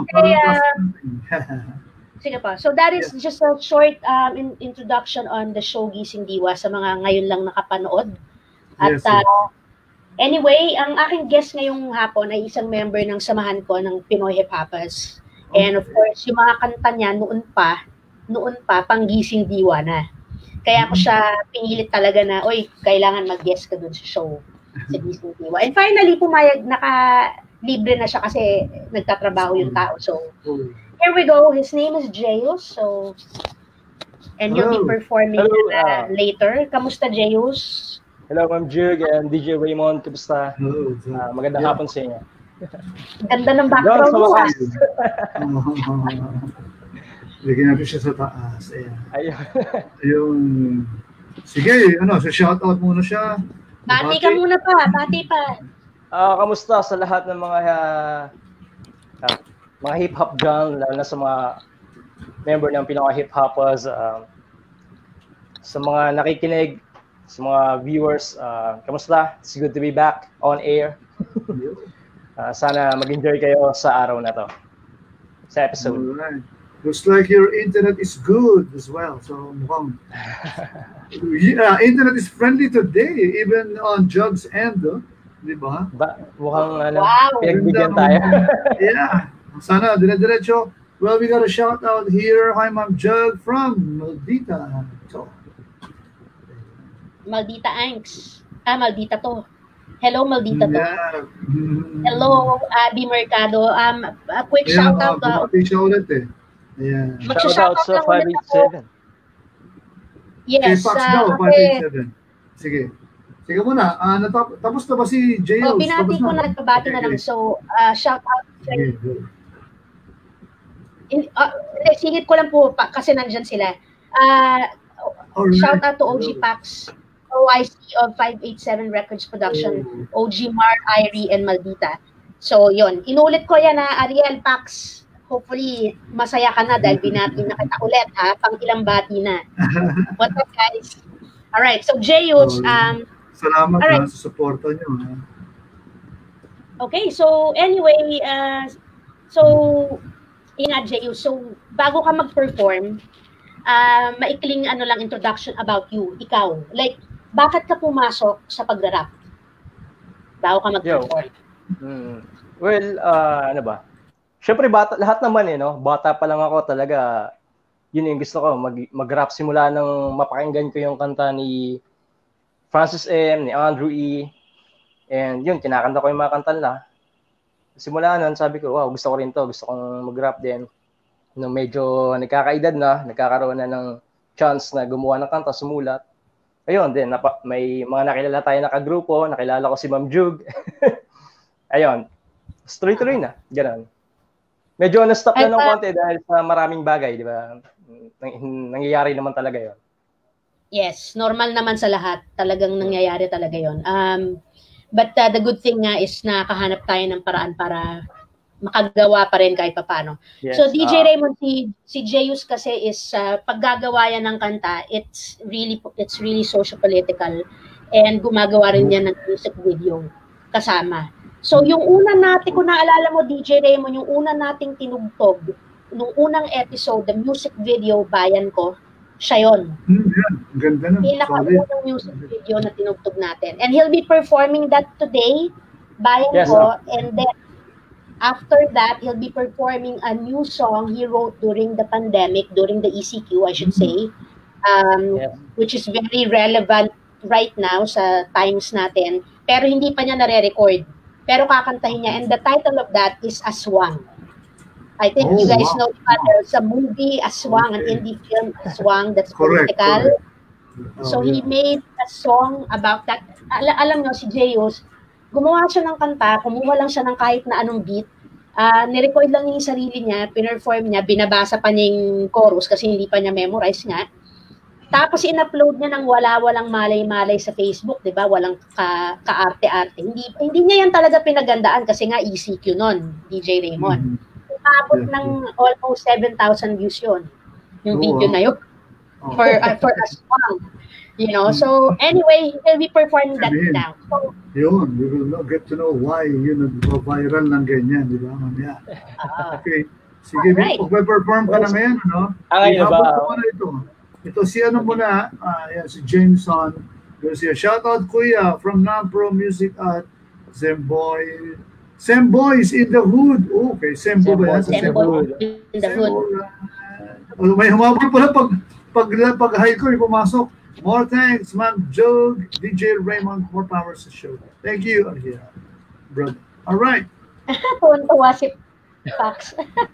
sige pa. So that is just a short introduction on the show Gising Diwa sa mga ngayon lang nakapanood. At anyway, ang aking guest ngayong hapon ay isang member ng samahan ko ng Pinoy Hip Hoppers. And of course, yung mga kanta niya noon pa pang Gising Diwa na. Kaya ako siya pinilit talaga na, kailangan mag-guest ka dun sa show sa Gising Diwa. And finally, pumayag, naka-libre na siya kasi nagtatrabaho yung tao. So, here we go. His name is Jeyus. So, and he'll be performing later. Kamusta, Jeyus? Hello, Ma'am Jug and DJ Raymond. Kamusta? Magandang hapon sa inyo. Ganda ng background mo. Lagyan natin siya sa taas. Ayun. Sige, so shoutout muna siya. Bati ka muna pa. Bati pa. Kamusta sa lahat ng mga hip-hop dyan, lalo na sa mga member ng Pinoy Hip Hoppers, sa mga nakikinig, sa mga viewers, kamusta? It's good to be back on air. Sana mag-enjoy kayo sa araw na to, sa episode. Alright. Looks like your internet is good as well. So, internet is friendly today, even on Jug's end, di ba? Mukhang pinagbigyan tayo. Sana, dire-diretso. Well, we got a shout out here. Hi, Ma'am Jug from Maldita. So, Maldita Anks. Maldita to. Hello, Maldita to. Hello, Abby Mercado. A quick shout out. Siya ulit Shout out sa 587. Yes. Fax daw, 587. Sige. Sige muna. Tapos na ba si Jeyus? Binati ko na, nagpabati na lang. So, shout out. Singit ko lang po kasi nandyan sila. Shout out to OG Pax, OIC of 587 Records Production, OG Mar, Irie, and Maldita. So, yon. Inulit ko yan Ariel Pax. Hopefully, masaya ka na dahil binati na kita ulit, pang ilang bati na. What's up, guys? Alright, so Jeyus, salamat sa supporta nyo. Okay, so anyway, Jeyus, so bago ka mag-perform, maikling introduction about you, ikaw. Like, bakit ka pumasok sa pag-rap? Bago ka mag-perform. Well, Siyempre, lahat naman bata pa lang ako talaga, yun yung gusto ko, mag-rap simula nang mapakinggan ko yung kanta ni Francis M, ni Andrew E, and yun, kinakanta ko yung mga kanta nila. Simula nun, sabi ko, wow, gusto ko rin to, gusto kong mag-rap din. Nung medyo nagkakaedad na, nagkakaroon na ng chance na gumawa ng kanta, sumulat. Ayun, din, may mga nakilala tayo na kagrupo, nakilala ko si Ma'am Jug. Ayun, tuloy-tuloy na, gano'n. Medyo na-stop na ng konti dahil sa maraming bagay, di ba? Nangyayari naman talaga yon. Yes, normal naman sa lahat. Talagang nangyayari talaga yon. But the good thing nga is nakahanap tayo ng paraan para makagawa pa rin kahit papaano. Yes. So DJ Raymond, si Jeyus kasi is paggagawa yan ng kanta, it's really socio-political and gumagawa rin yan ng music video kasama. So yung una natin, kung naalala mo DJ Raymond, yung una nating tinugtog, nung unang episode, the music video, Bayan Ko, siya yun. Ganda na. Pinaka-unang music video na tinugtog natin. And he'll be performing that today, Bayan Ko, and then after that, he'll be performing a new song he wrote during the pandemic, during the ECQ, I should say, which is very relevant right now sa times natin, pero hindi pa niya nare-record. Pero kakantahin niya, and the title of that is Aswang. I think you guys know there's a movie, Aswang, an indie film, Aswang, that's political. So he made a song about that. Alam nyo, si Jeyus, gumawa siya ng kanta, kumuha lang siya ng kahit na anong beat, nirecord lang niya yung sarili niya, pinerform niya, binabasa pa niya yung chorus kasi hindi pa niya memorize nga. Tapos in-upload niya ng walang malay-malay sa Facebook, 'di ba? Walang kaarte-arte. Hindi niya yan talaga pinagandaan kasi nga ECQ noon, DJ Raymond. Umabot ng almost 7,000 views 'yon. Yung video na 'yon. For Aswang. You know, so anyway, he'll be performing that now. So, yun, we will get to know why viral ng ganyan, di ba? Okay. Sige, mag-perform ka na ngayon, ano? Ihabot ko na ito. Ito si ano muna, si Jameson. There's a shoutout kuya from Non-Pro Music at Zemboy. Semboy is in the hood. Okay, Semboy ba yan? Semboy in the hood. May humabot pala pag-high ko, pumasok. More thanks, Ma'am Jog, DJ Raymond, more power sa show. Thank you. Yeah, brother. All right. Tuwan-tuwa si Pax.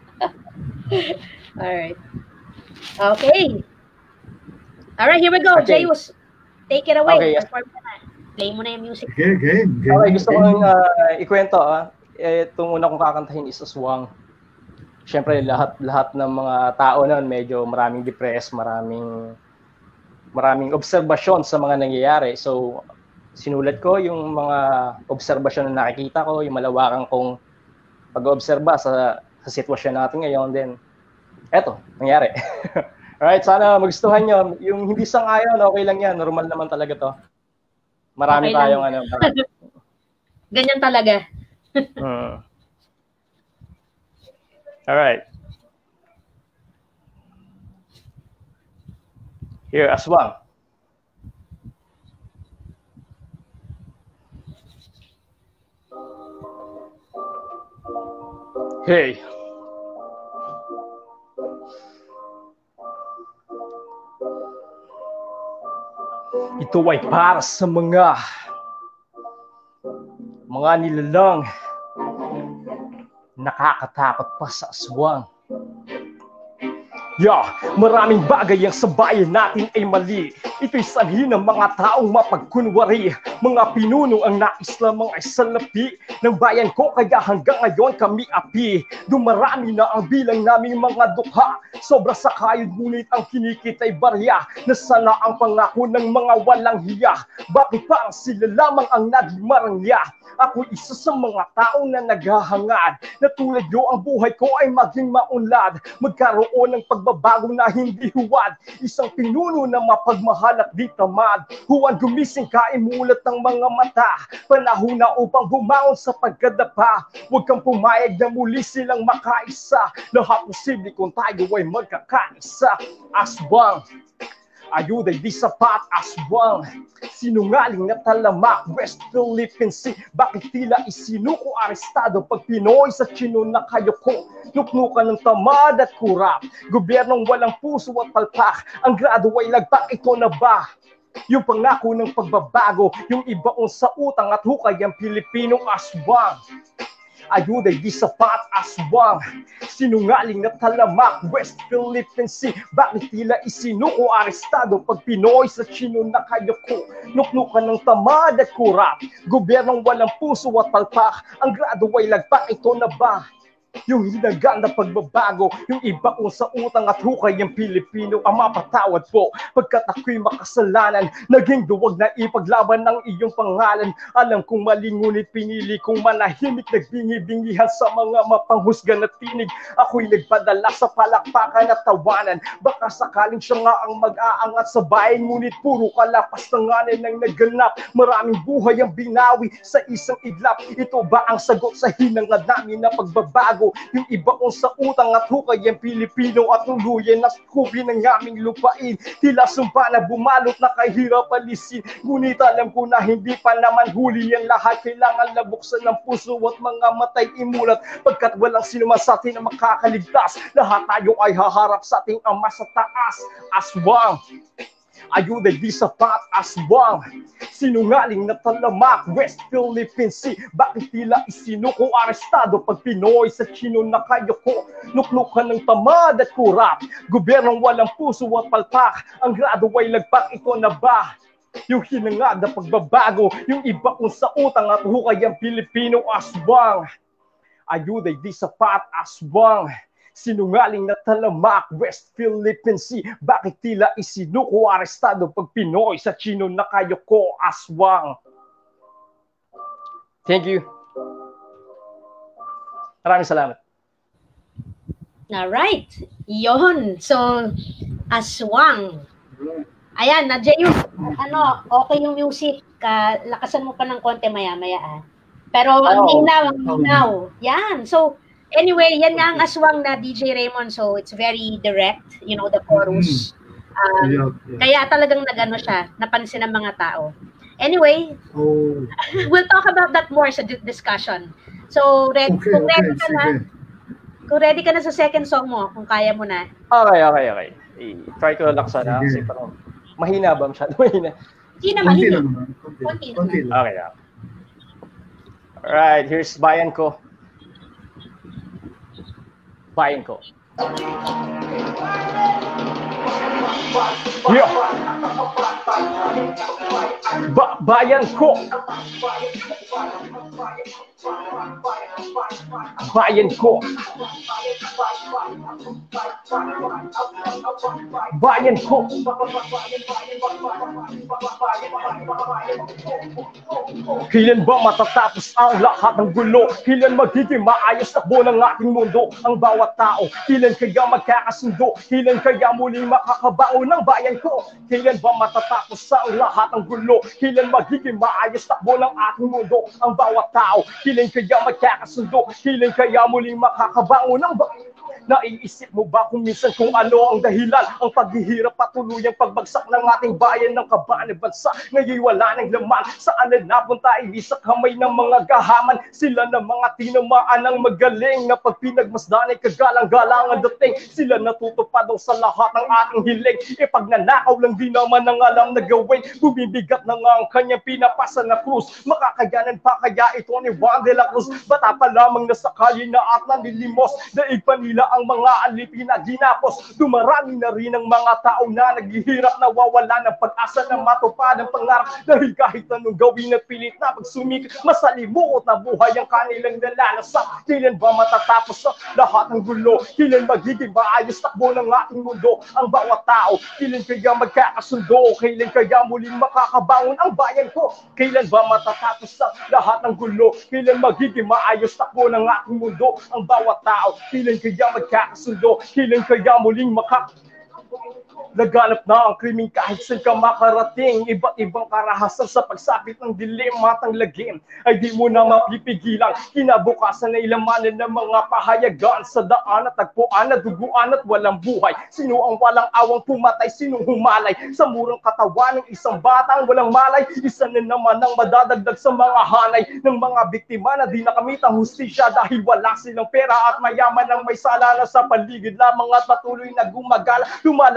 All right. Okay. All right, here we go. Okay. Jeyus, take it away. Okay, yes. Play mo na yung music. Okay. Okay, gusto ko ikwento. Itong una kong kakantahin is Aswang. Siyempre, lahat ng mga tao noon medyo maraming depressed, maraming obserbasyon sa mga nangyayari. So, sinulat ko yung mga obserbasyon na nakikita ko, yung malawakan kong pag-obserba sa sitwasyon natin ngayon. Then, eto, nangyari. Alright, sana magustuhan nyo. Yung hindi sang-ayon, okay lang yan. Normal naman talaga to. Marami okay tayong ganyan talaga. Alright. Here, Aswang. Hey. Ito ay para sa mga nilalang nakakatakot pa sa aswang. Maraming bagay ang sa bayan natin ay mali. Ito'y sanhi ng mga taong mapagkunwari. Mga pinuno ang nais lamang ay salapi ng bayan ko, kaya hanggang ngayon kami api. Dumarami na ang bilang naming mga dukha. Sobra sa kayod, ngunit ang kinikita'y barya. Nasana ang pangako ng mga walang hiya. Bakit parang sila lamang ang naging marangya? Ako'y isa sa mga taong na naghahangad na tulad nyo ang buhay ko ay maging maunlad. Magkaroon ng pagbabago na hindi huwad. Isang pinuno na mapagmahal at di tamad. Huwag gumising ka, imulat ng mga mata. Panahon na upang bumangon sa pagkadapa. Huwag kang pumayag na muli silang makaisa. Lahat posible kung tayo ay magkakaisa. Aswang, ayuday di sapat, aswang. Sinungaling na talamak, West Philippine Sea. Bakit tila isinuko arestado pag Pinoy sa Chino na kayo ko? Nuknukan ng tamad at kurap, gobyernong walang puso at palpak. Ang grado ay lagpak, ito na ba? Yung pangako ng pagbabago, yung ibaon sa utang at hukay ang Pilipinong aswang. Ayuday di sapat, aswang. Sinungaling na talamak, West Philippine Sea. Bakit tila isinuko arestado pag Pinoy sa Chino na kayo ko? Nuknukan ng tamad at kurap, gobyernong walang puso at palpak. Ang grado ay lagpak, ito na ba? yung hinagaan na pagbabago, yung iba kong sa utang at hukay ang Pilipino ang mapatawad po. Pagkat ako'y makasalanan, naging duwag na ipaglaban ng iyong pangalan. Alam kong mali ngunit pinili kong manahimik, nagbingi-bingihan sa mga mapanghusga na tinig. Ako'y nagpadala sa palakpakan at tawanan, baka sakaling siya nga ang mag-aangat sa bayan, ngunit puro kalapastanganan ang naganap. Maraming buhay ang binawi sa isang iglap. Ito ba ang sagot sa hinangad namin na pagbabago? Yung iba kong sa utang at hukay ang Pilipino at tuluyan na kubi ng aming lupain. Tila sumpa na bumalot na kahirap alisin, ngunit alam ko na hindi pa naman huli yan lahat. Kailangan labuksan ng puso at mga matay imulat, pagkat walang sino man sa atin na makakaligtas. Lahat tayo ay haharap sa ating Ama sa taas. Aswang, ayuda di sapat, aswang, sinungaling na talamak, West Philippine Sea. Bakit tila isinuko arestado pag Pinoy sa Chino na kayo ko? Nuknukan ng tamad at kurap, gobyernong walang puso at palpak, ang grado ay lagpak. Ito na ba yung hinangad na pagbabago? Yung iba kong sa utang at hukay ang Pilipino, aswang, ayuda di sapat, aswang, sinungaling na talamak, West Philippine Sea. Bakit tila isinuko arestado pag Pinoy sa Chino na kayo ko? Aswang. Thank you. Maraming salamat. Alright. Yun. So, aswang. Ayan, nadya yung, okay yung music. Lakasan mo pa ng konti maya-maya. Pero ang hinaw. Yan. So, anyway, yan nga ang aswang na DJ Raymond. So, it's very direct, the chorus. Kaya talagang nagano siya, napansin ng mga tao. Anyway, we'll talk about that more sa discussion. So, kung ready ka na sa second song mo, kung kaya mo na. Okay. I-try ko laksa na kasi parang mahina ba masyado? Mahina. Hindi naman. Konti lang. Okay. Alright, here's Bayan Ko. Bayan Ko. Yeah. Bayan Ko. Bayan Ko. Bayan Ko. Kailan ba matatapos ang lahat ng gulo? Kailan magiging maayos takbo ng ating mundo? Ang bawat tao, kailan kaya magkakasundo? Kailan kaya muling makakabaon ng bayan ko? Kailan ba matatapos ang lahat ng gulo? Kailan magiging maayos takbo ng ating mundo? Ang bawat tao, kailan kaya magkakasundo? Kailan kaya muling makakabaon ng bayan? Naiisip mo ba kung minsan kung ano ang dahilan? Ang paghihirap patuloy ang pagbagsak ng ating bayan, ng kaban ng bansa. Ngayon wala ng laman. Saan na napunta? Hindi sa kamay ng mga gahaman. Sila na mga tinamaan ng magaling na pag pinagmasdan ay kagalang-galangan dating. Sila natutupad sa lahat ng ating hiling. Pag nanakaw lang di naman ang alam na gawin. Bumibigat na nga ang kanyang pinapasa na krus. Makakaganan pa kaya ito ni Juan de la Cruz? Bata pa lamang nasa kalye na at nanilimos. Daig pa nila ang mga alipin na ginapos. Dumarami na rin ang mga tao na naghihirap, nawawala ng pag-asa na matupad ang pangarap. Dahil kahit anong gawin at pilit na pagsumik, masalimuot na buhay ang kanilang nalalasap. Kailan ba matatapos sa lahat ng gulo? Kailan magiging maayos takbo ng ating mundo? Ang bawat tao, kailan kaya magkakasundo? Kailan kaya muling makakabangon ang bayan ko? Kailan ba matatapos sa lahat ng gulo? Kailan magiging maayos takbo ng ating mundo? Ang bawat tao, kailan kaya magkakasundo? Kailan kaya muling Laganap na ang krimeng kahit saan ka makarating. Iba't ibang karahasan sa pagsapit ng dilim at ang lagim ay di mo na mapipigilan. Kinabukasan na ilamanan ng mga pahayagan sa daan at tagpuan na duguan at walang buhay. Sino ang walang awang pumatay? Sinong humalay sa murang katawan ng isang batang walang malay? Isa na naman ang madadagdag sa mga hanay ng mga biktima na di nakamit ang hustisya dahil wala silang pera at mayaman ang may sala na sa paligid lamang at patuloy na gumagala. Lumalakas na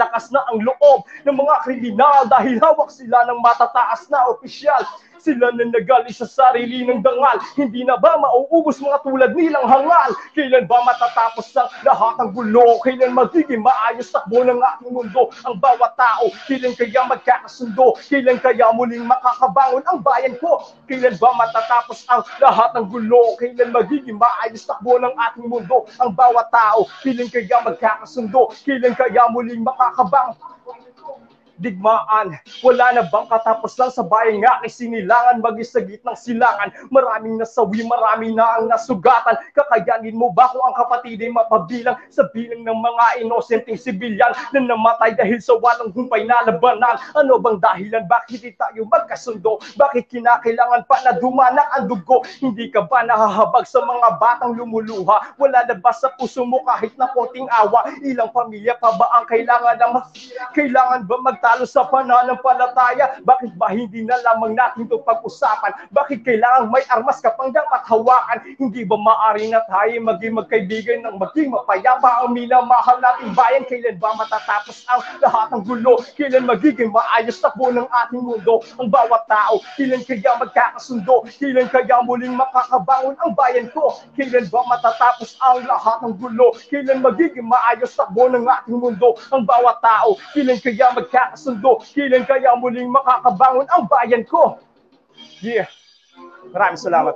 ang loob ng mga kriminal dahil hawak sila ng matataas na opisyal. Sila na nagali sa sarili ng dangal. Hindi na ba mauubos mga tulad nilang hangal? Kailan ba matatapos ang lahat ng gulo? Kailan magiging maayos takbo ng ating mundo ang bawat tao? Kailan kaya magkakasundo? Kailan kaya muling makakabangon ang bayan ko? Kailan ba matatapos ang lahat ng gulo? Kailan magiging maayos takbo ng ating mundo ang bawat tao? Kailan kaya magkakasundo? Kailan kaya muling makakabangon? Digmaan, wala na bang katapusan sa bayan nga isinilangan mag-isagit ng silangan? Maraming nasawi, marami na ang nasugatan. Kakayanin mo ba kung ang kapatid ay mapabilang sa bilang ng mga inosenteng sibilyan na namatay dahil sa walang humpay na labanan? Ano bang dahilan? Bakit hindi tayo magkasundo? Bakit kinakailangan pa na dumanak ang dugo? Hindi ka ba nahahabag sa mga batang lumuluha? Wala na ba sa puso mo kahit na konting awa? Ilang pamilya pa ba ang kailangan ba magtalo sa pananampalataya? Bakit ba hindi na lamang natin ito pag-usapan? Bakit kailangan may armas ka pang dapat hawakan? Hindi ba maaari na tayo maging magkaibigan ng maging mapayapa ang minamahal nating bayan? Kailan ba matatapos ang lahat ng gulo? Kailan magiging maayos takbo ng ating mundo ang bawat tao? Kailan kaya magkakasundo? Kailan kaya muling makakabangon ang bayan ko? Kailan ba matatapos ang lahat ng gulo? Kailan magiging maayos takbo ng ating mundo ang bawat tao? Kailan kaya magkakasundo? Kailan kaya muling makakabangon ang bayan ko? Yeah. Maraming salamat.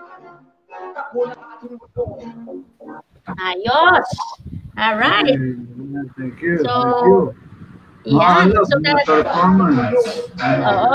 Ayos. All right. Thank you. So, thank you. yeah. So that, oo.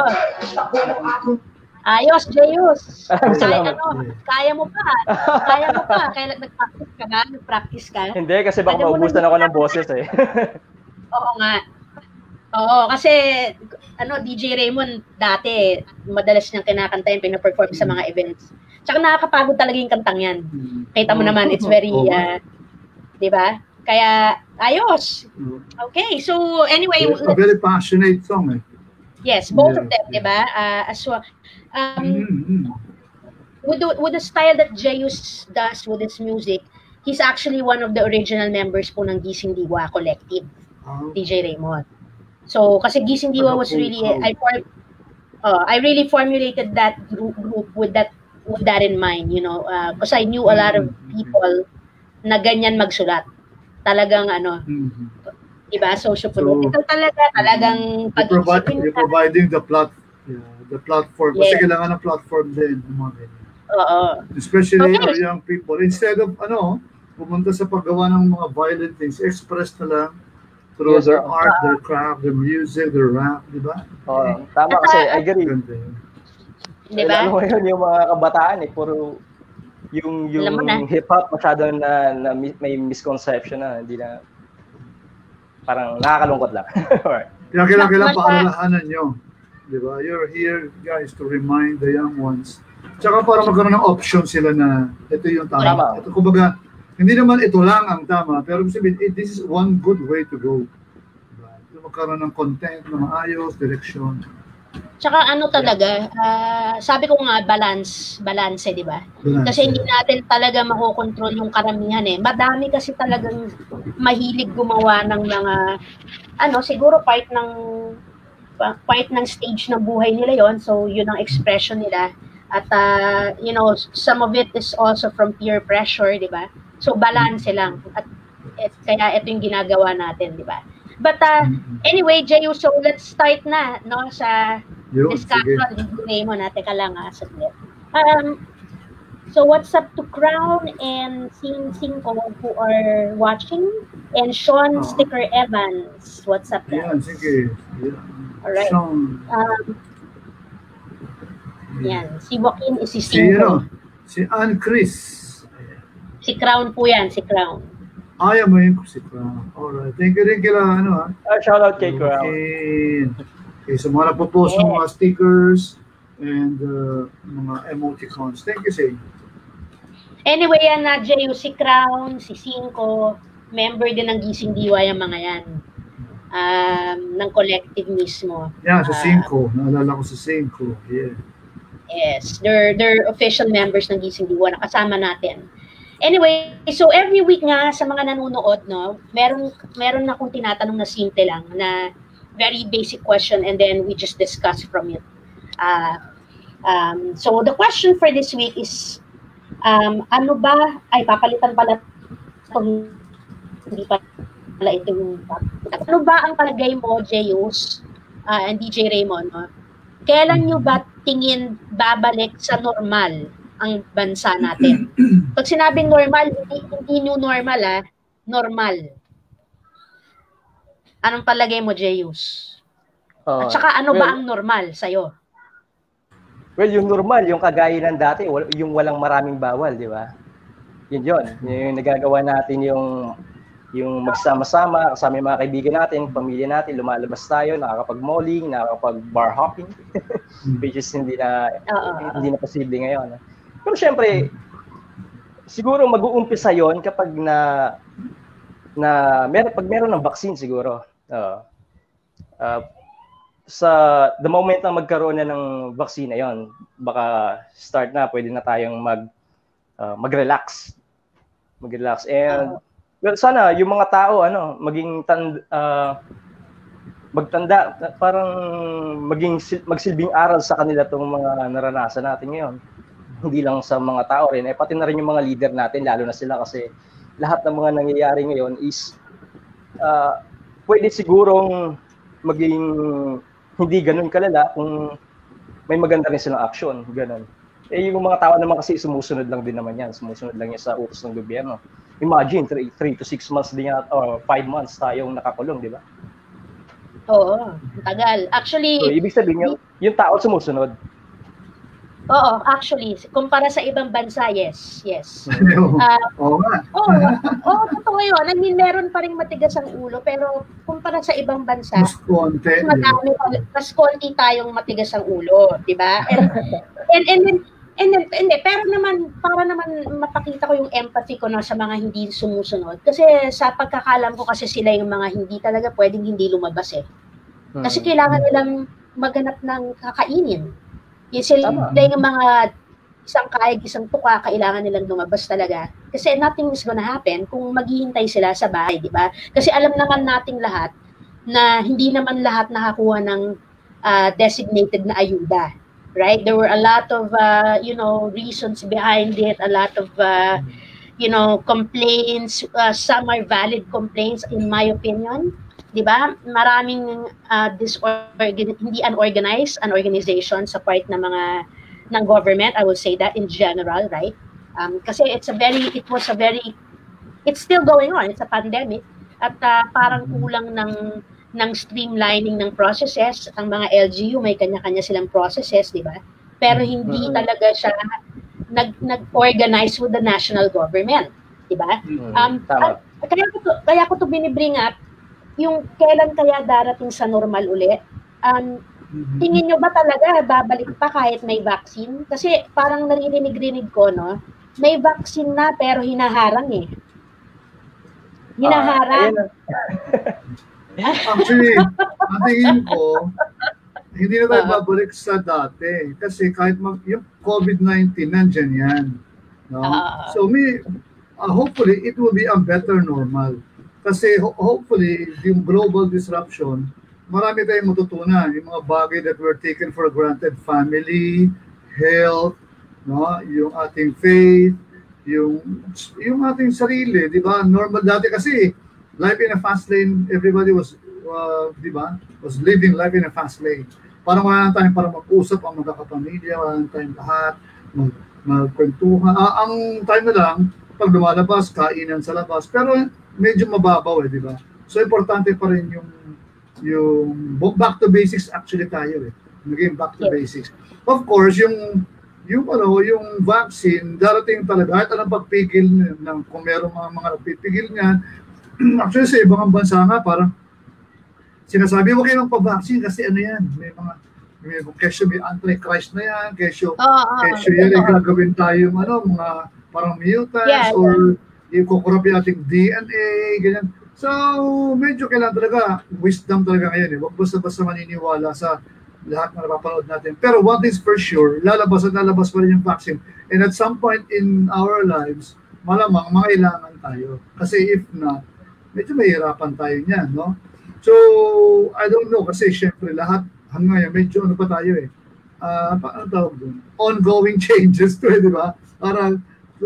Ayos, Jeyus. Kaya mo pa. Kaya mo pa. Kaya nag-practice ka ba? Nag-practice ka? Hindi, kasi baka maubusan ako ng boses eh. Oo nga. Oo, kasi DJ Raymond dati madalas niyang kinakanta yung pinaperform sa mga events. Tsaka nakakapagod talaga yung kantang yan. Kita mo naman, it's very, di ba? Kaya, ayos. Okay, so anyway. It's a very passionate song eh. Yes, both of them, di ba? As well. With the style that Jeyus does with his music, he's actually one of the original members po ng Gising Diwa Collective, DJ Raymond. So, kasi Gising Diwa was really, I really formulated that group with that in mind, you know, because I knew a lot of people na ganyan magsulat. Talagang diba, socio-political talagang you're providing the platform. Kasi kailangan ng platform din. Especially young people. Instead of, pumunta sa paggawa ng mga violent things, express na lang through their art, their craft, their music, their rap, di ba? Tama kasi, I agree. Di ba? Alam mo yun, yung mga kabataan puro yung hip-hop masyado na may misconception na, hindi na, parang nakakalungkot lang. Kaya kailangan paalalahanan nyo. Di ba? You're here, guys, to remind the young ones. Tsaka para magkaroon ng option sila na ito yung tama. Ito, kumbaga, hindi naman ito lang ang tama, pero sabihin, this is one good way to go. Diba? Magkaroon ng content na maayos, direction. Tsaka talaga, sabi ko nga, balance, di ba? Kasi hindi natin talaga makokontrol yung karamihan eh. Madami kasi talagang mahilig gumawa ng mga, siguro part ng stage ng buhay nila yon. So, yun ang expression nila. At, some of it is also from peer pressure, di ba? So, balance lang. At kaya ito yung ginagawa natin, di ba? But anyway, Jeyu, so let's start na sa discussion with Raymond. Teka lang saglit. So what's up to Crown and Cinco who are watching? And Sean Sticker Evans. What's up, guys? Sige. All right. Yan. Si Joaquin is si Cinco. Si Ann Chris. Si Crown po yan, si Crown. Ayaw mo yun si Crown. Alright. Thank you rin kila, shout out kay Crown. Okay, so mga napopost ng mga stickers and mga emoticons. Thank you, Say. Anyway, yan na, Jeyu, si Crown, si Cinco, member din ng Gising Diwa yung mga yan. Ng collective mismo. Yeah, si Cinco. Naalala ko si Cinco. Yeah. Yes, they're official members ng Gising Diwa. Nakasama natin. Anyway, so every week nga sa mga nanonood, no, meron akong tinatanong na simple lang na very basic question and then we just discuss from it. So the question for this week is ano ba ay papalitan pala itong hindi pala itong ano ba ang palagay mo, Jeyus and DJ Raymond, no? Kailan nyo ba tingin babalik sa normal ang bansa natin? Pag sinabing normal, hindi new normal, normal. Anong palagay mo, Jeyus? At saka ano ba ang normal sa'yo? Well, yung normal, yung kagaya ng dati, yung walang maraming bawal, di ba? Yun. Yung nagagawa natin yung magsama-sama, kasama yung mga kaibigan natin, pamilya natin, lumalabas tayo, nakakapag-malling, nakakapag-bar hopping, which is hindi na posible ngayon. Pero syempre, siguro mag-uumpisa yon kapag pag meron ng vaccine siguro. Sa the moment na magkaroon na ng vaccine na yon, baka start na, pwede na tayong mag-relax. And well, sana yung mga tao magtanda, parang magsilbing aral sa kanila tong mga naranasan natin ngayon. Hindi lang sa mga tao rin, pati na rin yung mga leader natin, lalo na sila kasi lahat ng mga nangyayari ngayon is pwede sigurong maging hindi ganun kalala kung may maganda rin silang action, ganun. Yung mga tao naman kasi sumusunod lang din naman yan, sumusunod lang yan sa utos ng gobyerno. Imagine, 3 to 6 months din yan, or 5 months tayong nakakulong, di ba? Oo, tagal. Actually, so, ibig sabihin yung tao sumusunod. Oo, actually, kumpara sa ibang bansa, yes. Oo, totoo yun. I mean, meron pa rin matigas ang ulo, pero kumpara sa ibang bansa, mas konti tayong matigas ang ulo, di ba? Pero naman, para naman mapakita ko yung empathy ko na sa mga hindi sumusunod. Kasi sa pagkakalam ko kasi sila yung mga hindi talaga pwedeng hindi lumabas eh. Kasi kailangan nilang maghanap ng kakainin. Sila yung mga isang kaig, isang tuka, kailangan nilang lumabas talaga. Kasi nothing is gonna happen kung maghihintay sila sa bahay, di ba? Kasi alam naman nating lahat na hindi naman lahat nakakuha ng designated na ayuda. Right? There were a lot of, reasons behind it, a lot of, complaints. Some are valid complaints, in my opinion. Diba? Maraming hindi unorganized an organization sa part ng government. I will say that in general, right? Kasi it's still going on. It's a pandemic. At parang kulang ng streamlining ng processes. Ang mga LGU, may kanya-kanya silang processes, di ba? Pero hindi talaga siya nag-organize with the national government, di ba? Kaya ko to binibring up, yung kailan kaya darating sa normal uli. Tingin nyo ba talaga babalik pa kahit may vaccine? Kasi parang narinig ko, no? May vaccine na pero hinaharang eh. Hinaharang. Actually, ang tingin ko, hindi na tayo babalik sa dati. Kasi kahit yung COVID-19, nandyan yan. No? So hopefully, it will be a better normal. Kasi hopefully, yung global disruption, marami tayong matutunan. Yung mga bagay that were taken for granted, family, health, no? Yung ating faith, yung ating sarili, di ba? Normal dati kasi, life in a fast lane, everybody was, di ba? Was living life in a fast lane. Parang wala na tayong para mag-usap ang magkakapamilya, wala na tayong lahat, magkwentuhan. Ang time na lang, pag lumalabas, kainan sa labas. Pero medyo mababaw di ba? So importante pa rin yung back to basics actually tayo Naging back to basics. Of course, yung vaccine, darating talaga kahit anong pagpigil kung merong mga nagpipigil niyan. Actually sa ibang bansa nga parang sinasabi mo kayo ng pa-vaccine kasi ano yan, kesyo may antichrist na yan, kesyo yan gagawin tayo mga parang mutants or i-kukurap yung ating DNA, ganyan. So, medyo kailangan talaga, wisdom talaga ngayon Huwag basta-basta maniniwala sa lahat na napapanood natin. Pero one thing's for sure, lalabas pa rin yung vaccine. And at some point in our lives, malamang mangailangan tayo. Kasi if not, medyo mahirapan tayo niyan, no? So, I don't know, kasi syempre lahat, hanggang ngayon, medyo ano pa tayo eh, paano tawag doon? Ongoing changes to, di ba? Parang,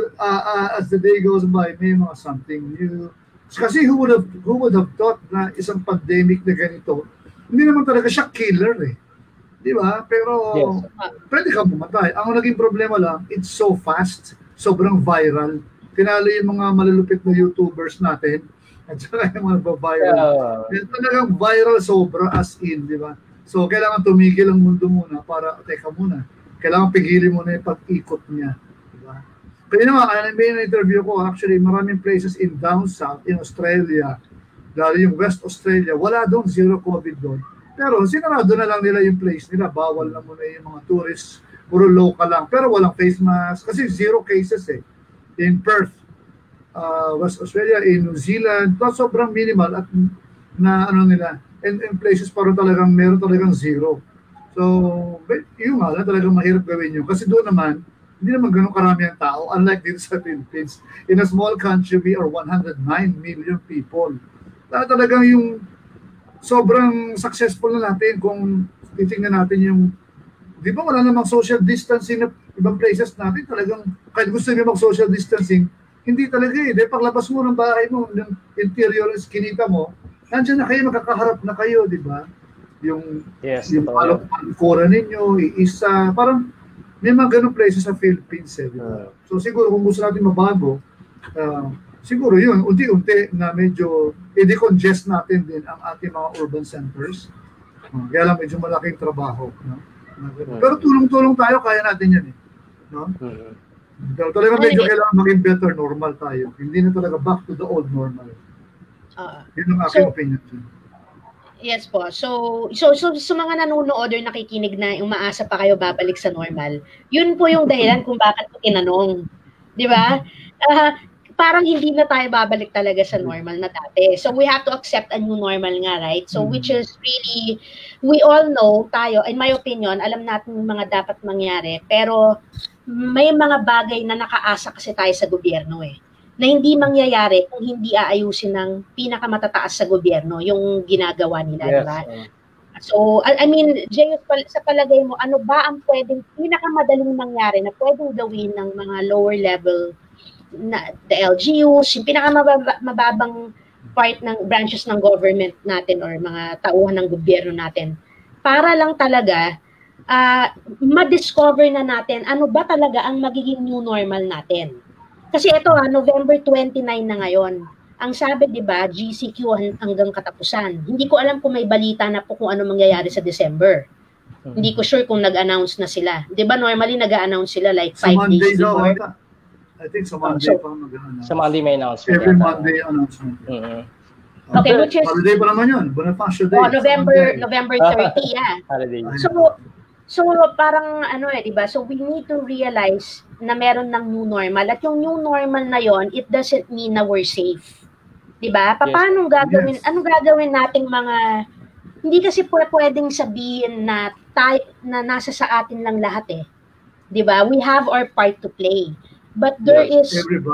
as the day goes by, may mga something new. Kasi who would have thought na isang pandemic na ganito, hindi naman talaga siya killer eh. Di ba? Pero, pwede kang pumatay. Ang naging problema lang, it's so fast, sobrang viral. Tinalo yung mga malulupit na YouTubers natin, at saka yung mga viral. Talagang viral sobra as in, di ba? So, kailangan tumigil ang mundo muna para, teka muna, kailangan pigilin muna yung pag-ikot niya. Di ba? Kaya naman, may na-interview ko, actually, maraming places in down south, in Australia, lalo yung West Australia, wala doon, zero COVID doon. Pero sinarado na lang nila yung place nila, bawal na muna yung mga tourists, puro local lang, pero walang face mask, kasi zero cases eh. In Perth, West Australia, in New Zealand, sobrang minimal at na ano nila, and places parang talagang meron talagang zero. So, yun nga, talagang mahirap gawin yun. Kasi doon naman, hindi naman ganun karami ang tao, unlike dito sa Philippines. In a small country, we are 109 million people. Talagang yung sobrang successful na natin kung titingnan natin yung, di ba wala namang social distancing na ibang places natin, talagang kahit gusto nyo mag-social distancing, hindi talaga eh. Dahil paglabas mo ng bahay mo, ng interior skinita mo, nandiyan na kayo, magkakaharap na kayo, di ba? Yung palukura ninyo, iisa, parang may mga ganong places sa Philippines eh, di ba? So siguro kung gusto natin mabago, siguro yun, unti-unti na medyo i-decongest natin din ang ating mga urban centers. Kaya lang medyo malaking trabaho. No? Pero tulong-tulong tayo, kaya natin yan eh. No? Pero talaga medyo kailangan maging better normal tayo. Hindi na talaga back to the old normal. Yun ang aking opinion. Yes po. So mga nanonood or nakikinig na umaasa pa kayo babalik sa normal, yun po yung dahilan kung bakit po tinanong. Di ba? Parang hindi na tayo babalik talaga sa normal na dati. So we have to accept a new normal nga, right? So which is really, we all know tayo, in my opinion, alam natin yung mga dapat mangyari, pero may mga bagay na nakaasa kasi tayo sa gobyerno eh, na hindi mangyayari kung hindi aayusin ng pinakamatataas sa gobyerno yung ginagawa nila, yes, diba? So, I mean, Jay, sa palagay mo, ano ba ang pwedeng, pinakamadaling mangyari na pwedeng gawin ng mga lower level na the LGUs, yung pinakamababang part ng branches ng government natin or mga tauhan ng gobyerno natin, para lang talaga ma-discover na natin ano ba talaga ang magiging new normal natin. Kasi ito November 29 na ngayon. Ang sabi, di ba, GCQ hanggang katapusan. Hindi ko alam kung may balita na po kung ano mangyayari sa December. Hindi ko sure kung nag-announce na sila. Di ba, normally nag-announce sila like 5 days before. I think sa Monday pa mag-announce. Sa Monday may announcement. Every Monday announcement. Okay, which is... Holiday pa naman yun. Bonifacio Day. November 30, yeah. So parang di ba? So we need to realize na meron ng new normal. At yung new normal na yon, it doesn't mean na we're safe. Di ba? Paano gagawin, anong gagawin nating mga, hindi kasi pwedeng sabihin na na nasa sa atin lang lahat eh. Di ba? We have our part to play. But there is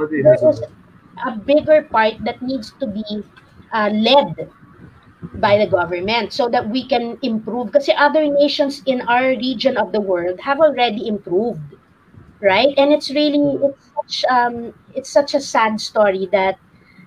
a bigger part that needs to be led by the government so that we can improve. Kasi other nations in our region of the world have already improved, right? And it's really, it's such a sad story that,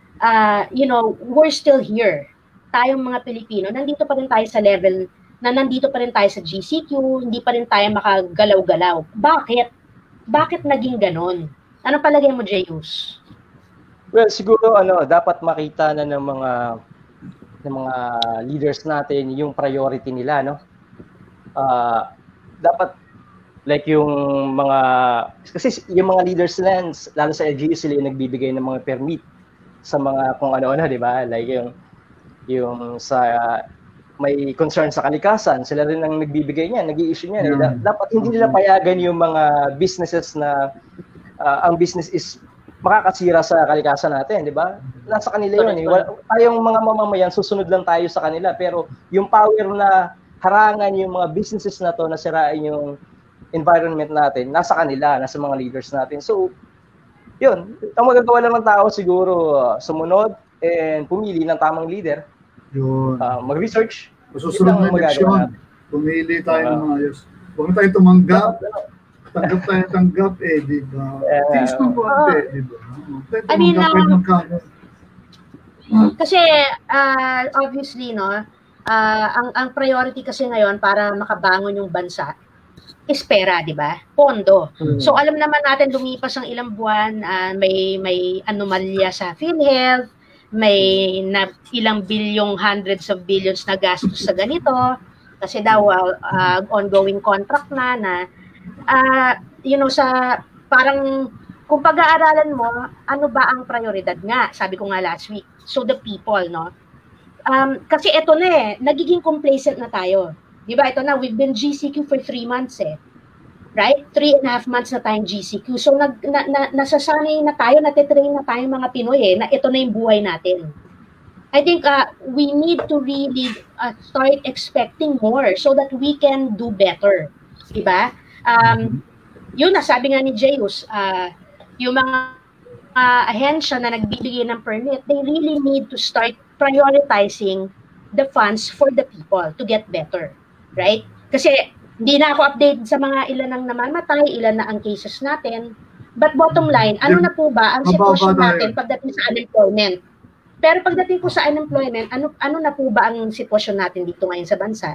we're still here. Tayong mga Pilipino, nandito pa rin tayo sa level na nandito pa rin tayo sa GCQ, hindi pa rin tayo makagalaw-galaw. Bakit? Bakit naging ganon? Ano palagay mo, Jeyus? Well, siguro dapat makita na ng mga leaders natin yung priority nila, no? Dapat like yung mga, kasi yung mga leaders lang, lalo sa LGU, sila yung nagbibigay ng mga permit sa mga kung ano-ano, di ba? Like yung sa may concern sa kalikasan, sila rin ang nagbibigay niyan, nag-i-issue niyan. Dapat hindi nila payagan yung mga businesses na ang business is makakasira sa kalikasan natin, di ba? Nasa kanila yun. Tayong mga mamamayan, susunod lang tayo sa kanila. Pero yung power na harangan yung mga businesses na to na sirain yung environment natin, nasa kanila, nasa mga leaders natin. So, yun, ang magagawa lang ng tao siguro sumunod and pumili ng tamang leader. Yun. Mag-research. Susunod na eleksyon, pumili tayo ng mga ayos. Huwag na tayo tumanggap. Tanggap di ba? Tiis ng konti, di ba? I mean, kasi obviously, no, ang priority kasi ngayon para makabangon yung bansa is pera, di ba? Pondo. So alam naman natin lumipas ang ilang buwan, may anomalya sa PhilHealth, may ilang bilyong, hundreds of billions na gastos sa ganito kasi daw ongoing contract na sa parang kung pag-aaralan mo, ano ba ang prioridad nga? Sabi ko nga last week. So the people, no? Kasi ito na nagiging complacent na tayo. Di ba? Ito na, we've been GCQ for 3 months Right? 3.5 months na tayong GCQ. So nasasanay na tayo, natitrain na tayo mga Pinoy na ito na yung buhay natin. I think we need to really start expecting more so that we can do better. Di ba? Yun na, sabi nga ni Jayus, yung mga ahensya na nagbibigay ng permit, they really need to start prioritizing the funds for the people to get better. Right? Kasi hindi na ako update sa mga ilan ang namamatay, ilan na ang cases natin. But bottom line, ano na po ba ang sitwasyon natin pagdating sa unemployment? Pero pagdating po sa unemployment, ano na po ba ang sitwasyon natin dito ngayon sa bansa?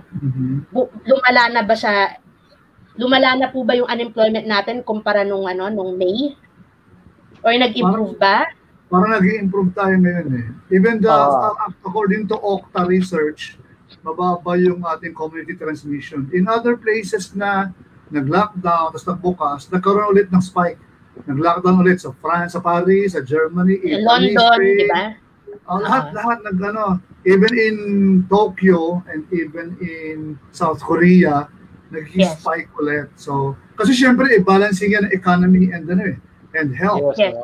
Lumala na po ba yung unemployment natin kumpara nung May? Or nag-improve ba? Parang nag-i-improve tayo ngayon Even according to Okta research, mababa yung ating community transmission. In other places na nag-lockdown, tapos nagbukas, nagkaroon ulit ng spike. Nag-lockdown ulit sa France, sa Paris, sa Germany, Italy, London, di ba? Lahat even in Tokyo and even in South Korea, nag-spike ulit. So, kasi syempre, balancing yan ang economy and health. Yes.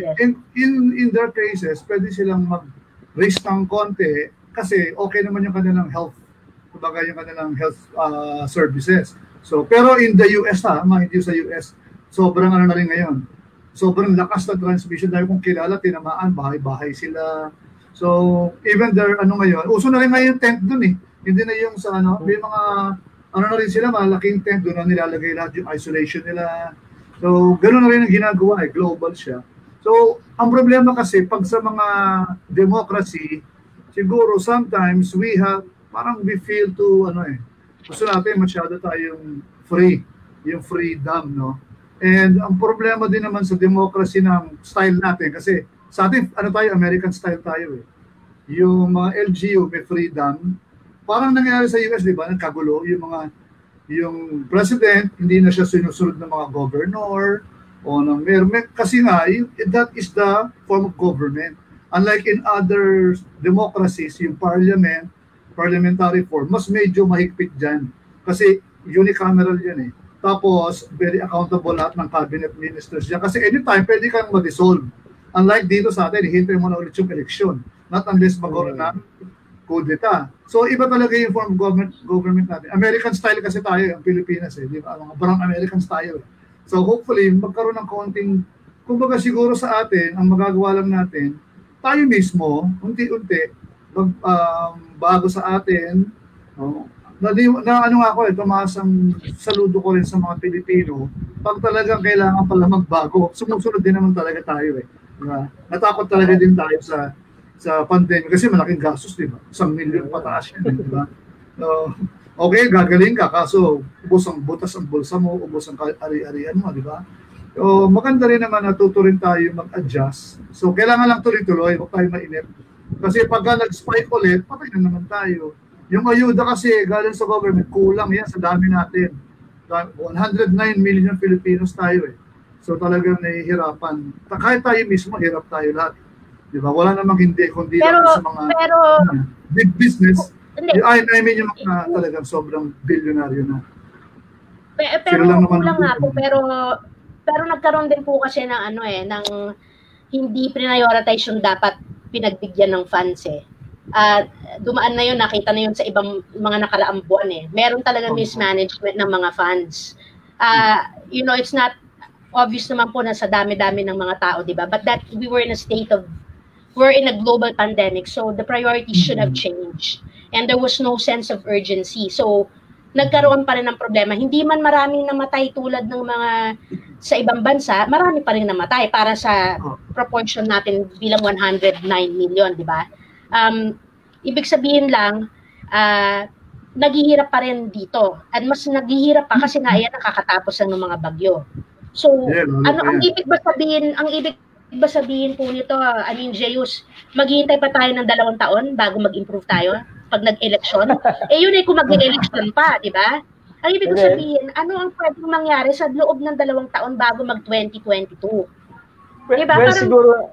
In their cases, pwede silang mag-raise ng konti kasi okay naman yung kanilang health, kumbaga yung kanilang health services. So, pero in the US hindi sa US, sobrang na rin ngayon. Sobrang lakas na transmission dahil kung kilala, tinamaan, bahay-bahay sila. So, even their, ngayon, uso na rin ngayon tent dun Hindi na yung sa may mga, na rin sila, malaking tent, doon na nilalagay lahat yung isolation nila. So, gano'n na rin ang ginagawa global siya. So, ang problema kasi, pag sa mga democracy, siguro sometimes we feel to gusto natin masyado tayong free, yung freedom, no? And ang problema din naman sa democracy ng style natin kasi sa atin American style tayo Yung mga LGU may freedom, parang nangyari sa US, di ba? Nagkagulo yung president, hindi na siya sinusunod ng mga governor o ng mayor kasi nga that is the form of government. Unlike in other democracies, yung parliamentary form, mas medyo mahigpit dyan. Kasi unicameral yan Tapos, very accountable lahat ng cabinet ministers dyan. Kasi anytime, pwede kang ma-dissolve. Unlike dito sa atin, hintay mo na ulit yung election. Not unless magkaroon ng kudeta. So, iba talaga yung form of government natin. American style kasi tayo, ang Pilipinas Di ba? Mga parang American style. So, hopefully, magkaroon ng konting, kumbaga siguro sa atin, ang magagawa lang natin, tayo mismo, unti-unti, bago sa atin, tumaas ang saludo ko rin sa mga Pilipino, pag talagang kailangan pala magbago, sumusunod din naman talaga tayo Diba? Natakot talaga din tayo sa pandemic kasi malaking gastos, di ba? 1 million pataas yan, di ba? Okay, gagaling ka, kaso ubos ang butas ang bulsa mo, ubos ang ari-arian mo, di ba? So, maganda rin naman natuto rin tayo mag-adjust. So, kailangan lang tuloy-tuloy, huwag tayo mainip. Kasi pagka nag-spike ulit, patay na naman tayo. Yung ayuda kasi galing sa government, kulang yan sa dami natin. 109 million Filipinos tayo So, talagang nahihirapan. Kahit tayo mismo, hirap tayo lahat. Di ba? Wala namang hindi, kundi lang sa mga big business. I mean yung mga talagang sobrang bilyonaryo na. Pero kulang nga po, pero nagkaroon din po kasi ng ng hindi prioritize yung dapat pinagbigyan ng funds Dumaan na yun, nakita na yun sa ibang mga nakaraang buwan Meron talaga mismanagement ng mga funds. It's not obvious naman po na sa dami-dami ng mga tao, di ba? But that we were in a global pandemic, so the priorities should have changed. And there was no sense of urgency. So, nagkaroon pa rin ng problema. Hindi man maraming namatay tulad ng mga sa ibang bansa, marami pa rin namatay para sa proportion natin bilang 109 million, di ba? Ibig sabihin lang, naghihirap pa rin dito. At mas naghihirap pa kasi nga yan nakakatapos ng mga bagyo. So, ang ibig ba sabihin po nito, I mean, Zeus, maghihintay pa tayo ng 2 taon bago mag-improve tayo pag nag-election? Yun ay kung mag-election pa, di ba? Ang ibig sabihin, ano ang pwedeng mangyari sa loob ng 2 taon bago mag-2022? Diba? Well, siguro,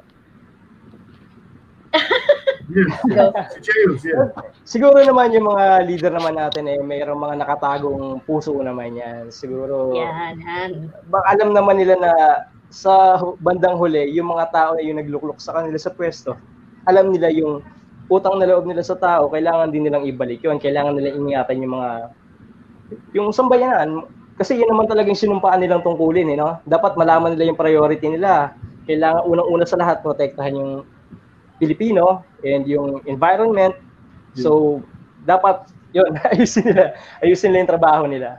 siguro naman yung mga leader naman natin mayroong mga nakatagong puso naman yan. Siguro, alam naman nila na sa bandang huli, yung mga tao na yung nagluklok sa kanila sa pwesto, alam nila yung utang na loob nila sa tao, kailangan din nilang ibalik yun. Kailangan nilang ingatan yung sambayanan. Kasi yun naman talagang sinumpaan nilang tungkulin. No? Dapat malaman nila yung priority nila. Kailangan unang-una sa lahat, protektahan yung Pilipino and yung environment. So, dapat yun, ayusin nila yung trabaho nila.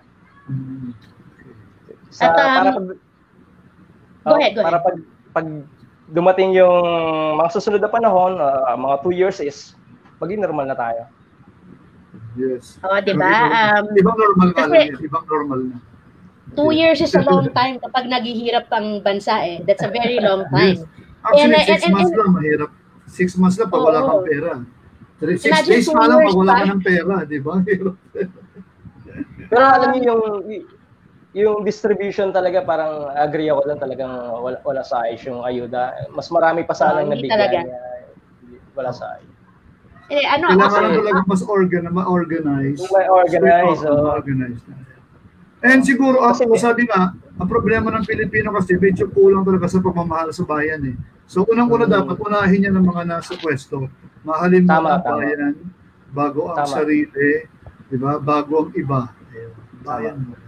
Go ahead. Para pag dumating yung mga susunod na panahon, mga 2 years is maging normal na tayo. Yes. Diba? Ibang normal na. 2 years is a long time kapag naghihirap ang bansa That's a very long time. Yes. Actually, 6 months lang mahirap. 6 months lang pag wala kang pera. 6 days pa lang pag wala ka ng pera, di ba? Pero alam niyo yung distribution talaga, parang agree ako lang, talagang wala sa ayos yung ayuda. Mas marami pa sanang nabigyan. Wala sa ayos. Kailangan talaga mas ma-organize. Ma-organize. And siguro, sabi nga, ang problema ng Pilipino kasi medyo kulang talaga sa pagmamahal sa bayan So, unang-una dapat unahin niya ng mga nasa pwesto. Mahalin mo ang bayan bago ang sarili, di ba? Bago ang iba. Bayan mo.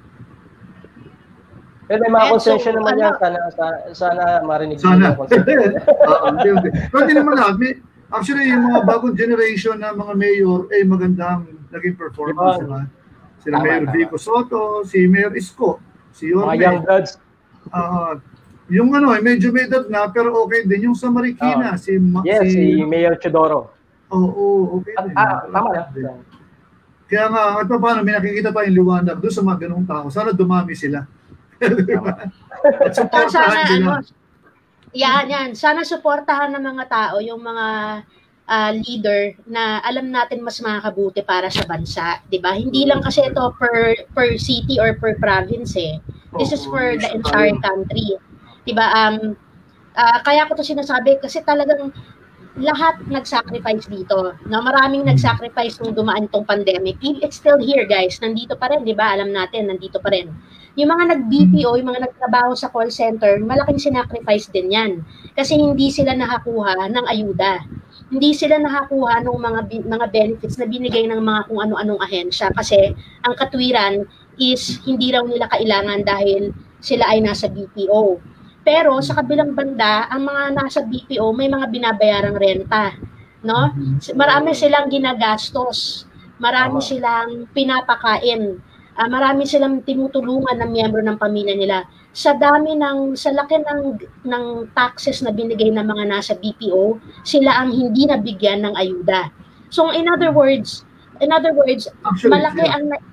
Pero may mga konsensya naman yan. Sana marinig sana. Pero hindi naman lahat. Actually, yung mga bagong generation na mga mayor, magandang naging performance. Sila Mayor Vico Soto, si Mayor Isko, si Yorme. Mga young bloods. Yung medyo may edad na, pero okay din. Yung sa Marikina, si Mayor Chodoro. Oo, okay din. Tama na. Kaya nga, at paano, may nakikita tayong liwanag doon sa mga ganung tao. Sana dumami sila. At supportahan sila. Yan. Sana suportahan ng mga tao, yung mga leader na alam natin mas makakabuti para sa bansa, 'di ba? Hindi lang kasi ito per city or per province This is for the entire country. 'Di ba? Kaya ko 'to sinasabi kasi talagang lahat nag-sacrifice dito. Maraming nag-sacrifice nung dumaan tong pandemic. It's still here, guys. Nandito pa rin, 'di ba? Alam natin, nandito pa rin. Yung mga nag-BPO, yung mga nagtrabaho sa call center, malaking sacrifice din 'yan. Kasi hindi sila nakakuha ng ayuda. Hindi sila nakakuha ng mga benefits na binigay ng mga kung ano-anong ahensya kasi ang katwiran is hindi raw nila kailangan dahil sila ay nasa BPO. Pero sa kabilang banda, ang mga nasa BPO may mga binabayarang renta, no? Marami silang ginagastos, marami silang pinapakain, marami silang tinutulungan ng miyembro ng pamilya nila. Sa laki ng taxes na binigay ng mga nasa BPO, sila ang hindi nabigyan ng ayuda. So in other words, actually, malaki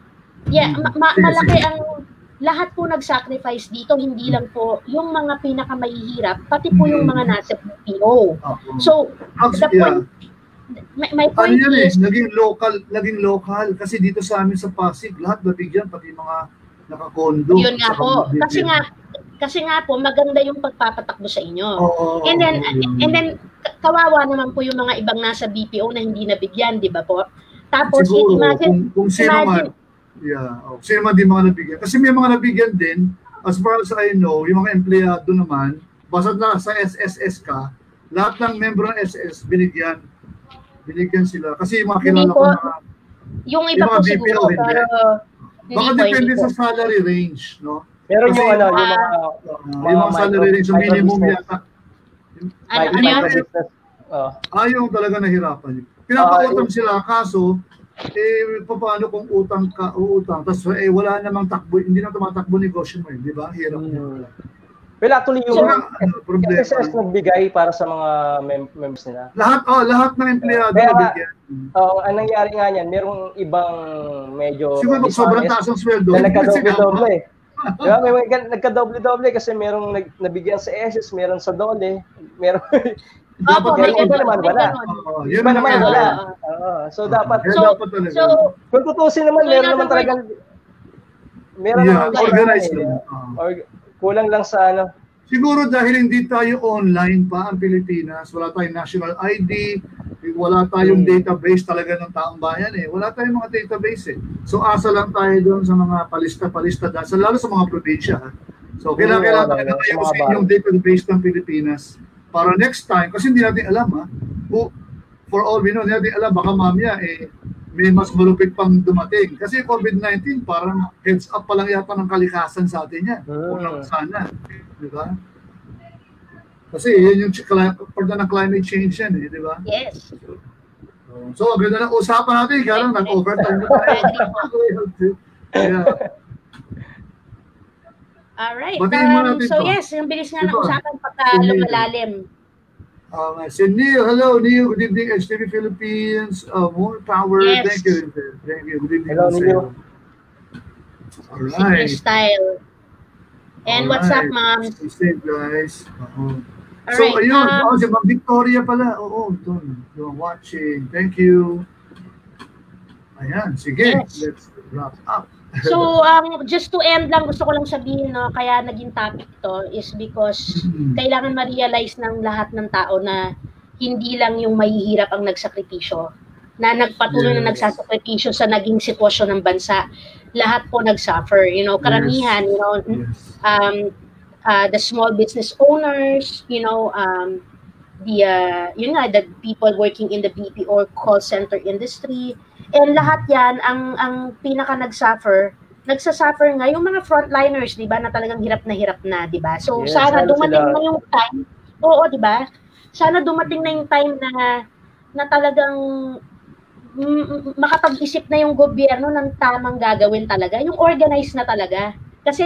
ang lahat po nag-sacrifice dito, hindi lang po yung mga pinakamahihirap, pati po yung mga nasa BPO. So the point, my point is naging local kasi dito sa amin sa Pasig, lahat nabigyan, pati mga nakakondo. Yun nga po. Kasi nga po maganda yung pagpapatakbo sa inyo. And then kawawa naman po yung mga ibang nasa BPO na hindi nabigyan, 'di ba po? Tapos siguro, kung sino man di mga nabigyan. Kasi may mga nabigyan din, as far as I know, yung mga empleyado naman, basta na sa SSS ka, lahat ng membro ng SS binigyan sila. Kasi yung mga kilala ko na yung iba po siguro, pero baka depende sa salary range, no? Meron Kasi yung yung mga salary rin sa minimum yata. Yung talaga nahirapan. Pinapautang sila, kaso, paano kung utang ka, tapos wala namang takbo, hindi na tumatakbo negosyo mo, di ba? Hirap niya. Well, actually, yung SSS nagbigay para sa mga members nila. Lahat ng empleyado nabigyan. Ang nangyari nga niyan, merong ibang medyo... Siguro sobrang taas ang sweldo. Na nagka-doble-doble. Diba? May nagka-doble-doble kasi merong nabigyan sa SS, meron sa DOLE, meron... Iba naman wala. Iba naman wala. So, dapat... So, kung tutusin naman, meron naman talagang... Meron naman organized. Kulang lang sa ano. Siguro dahil hindi tayo online pa ang Pilipinas, wala tayong national ID, wala tayong database talaga ng taong bayan eh. Wala tayong mga database eh. So asa lang tayo doon sa mga palista-palista, lalo sa mga probinsya. So kailangan talaga ayusin yung database ng Pilipinas para next time, kasi hindi natin alam for all we know, hindi natin alam, baka mamaya may mas malupit pang dumating. Kasi COVID-19, parang heads up pa lang yata ng kalikasan sa atin yan. Unang sana. Di ba? Kasi yun yung part ng climate change yan di ba? Yes. So, ganda na usapan natin. Kaya lang, nag-overtime na tayo. Alright. So yes, yung bilis nga ng usapan pagka lumalalim. Si Neil, hello Neil, good evening HTV Philippines, more power, thank you. Good evening. Hello Neil. Alright. Style. And what's up, ma'am? Stay guys. So ayun, si Ma'am Victoria pala, doon watching, thank you. Ayan, sige, let's wrap up. So, just to end lang, gusto ko lang sabihin, kaya naging topic to is because kailangan ma-realize ng lahat ng tao na hindi lang yung mahihirap ang nagsakripisyo, na nagpatuloy na nagsasakripisyo sa naging sitwasyon ng bansa. Lahat po nagsuffer, karamihan, the small business owners, the people working in the BPO or call center industry. And lahat yan, ang pinaka nagsasuffer nga yung mga frontliners, di ba, na talagang hirap na, di ba? So, sana dumating na yung time, di ba? Sana dumating na yung time na talagang makapag-isip na yung gobyerno ng tamang gagawin talaga, yung organized na talaga. Kasi,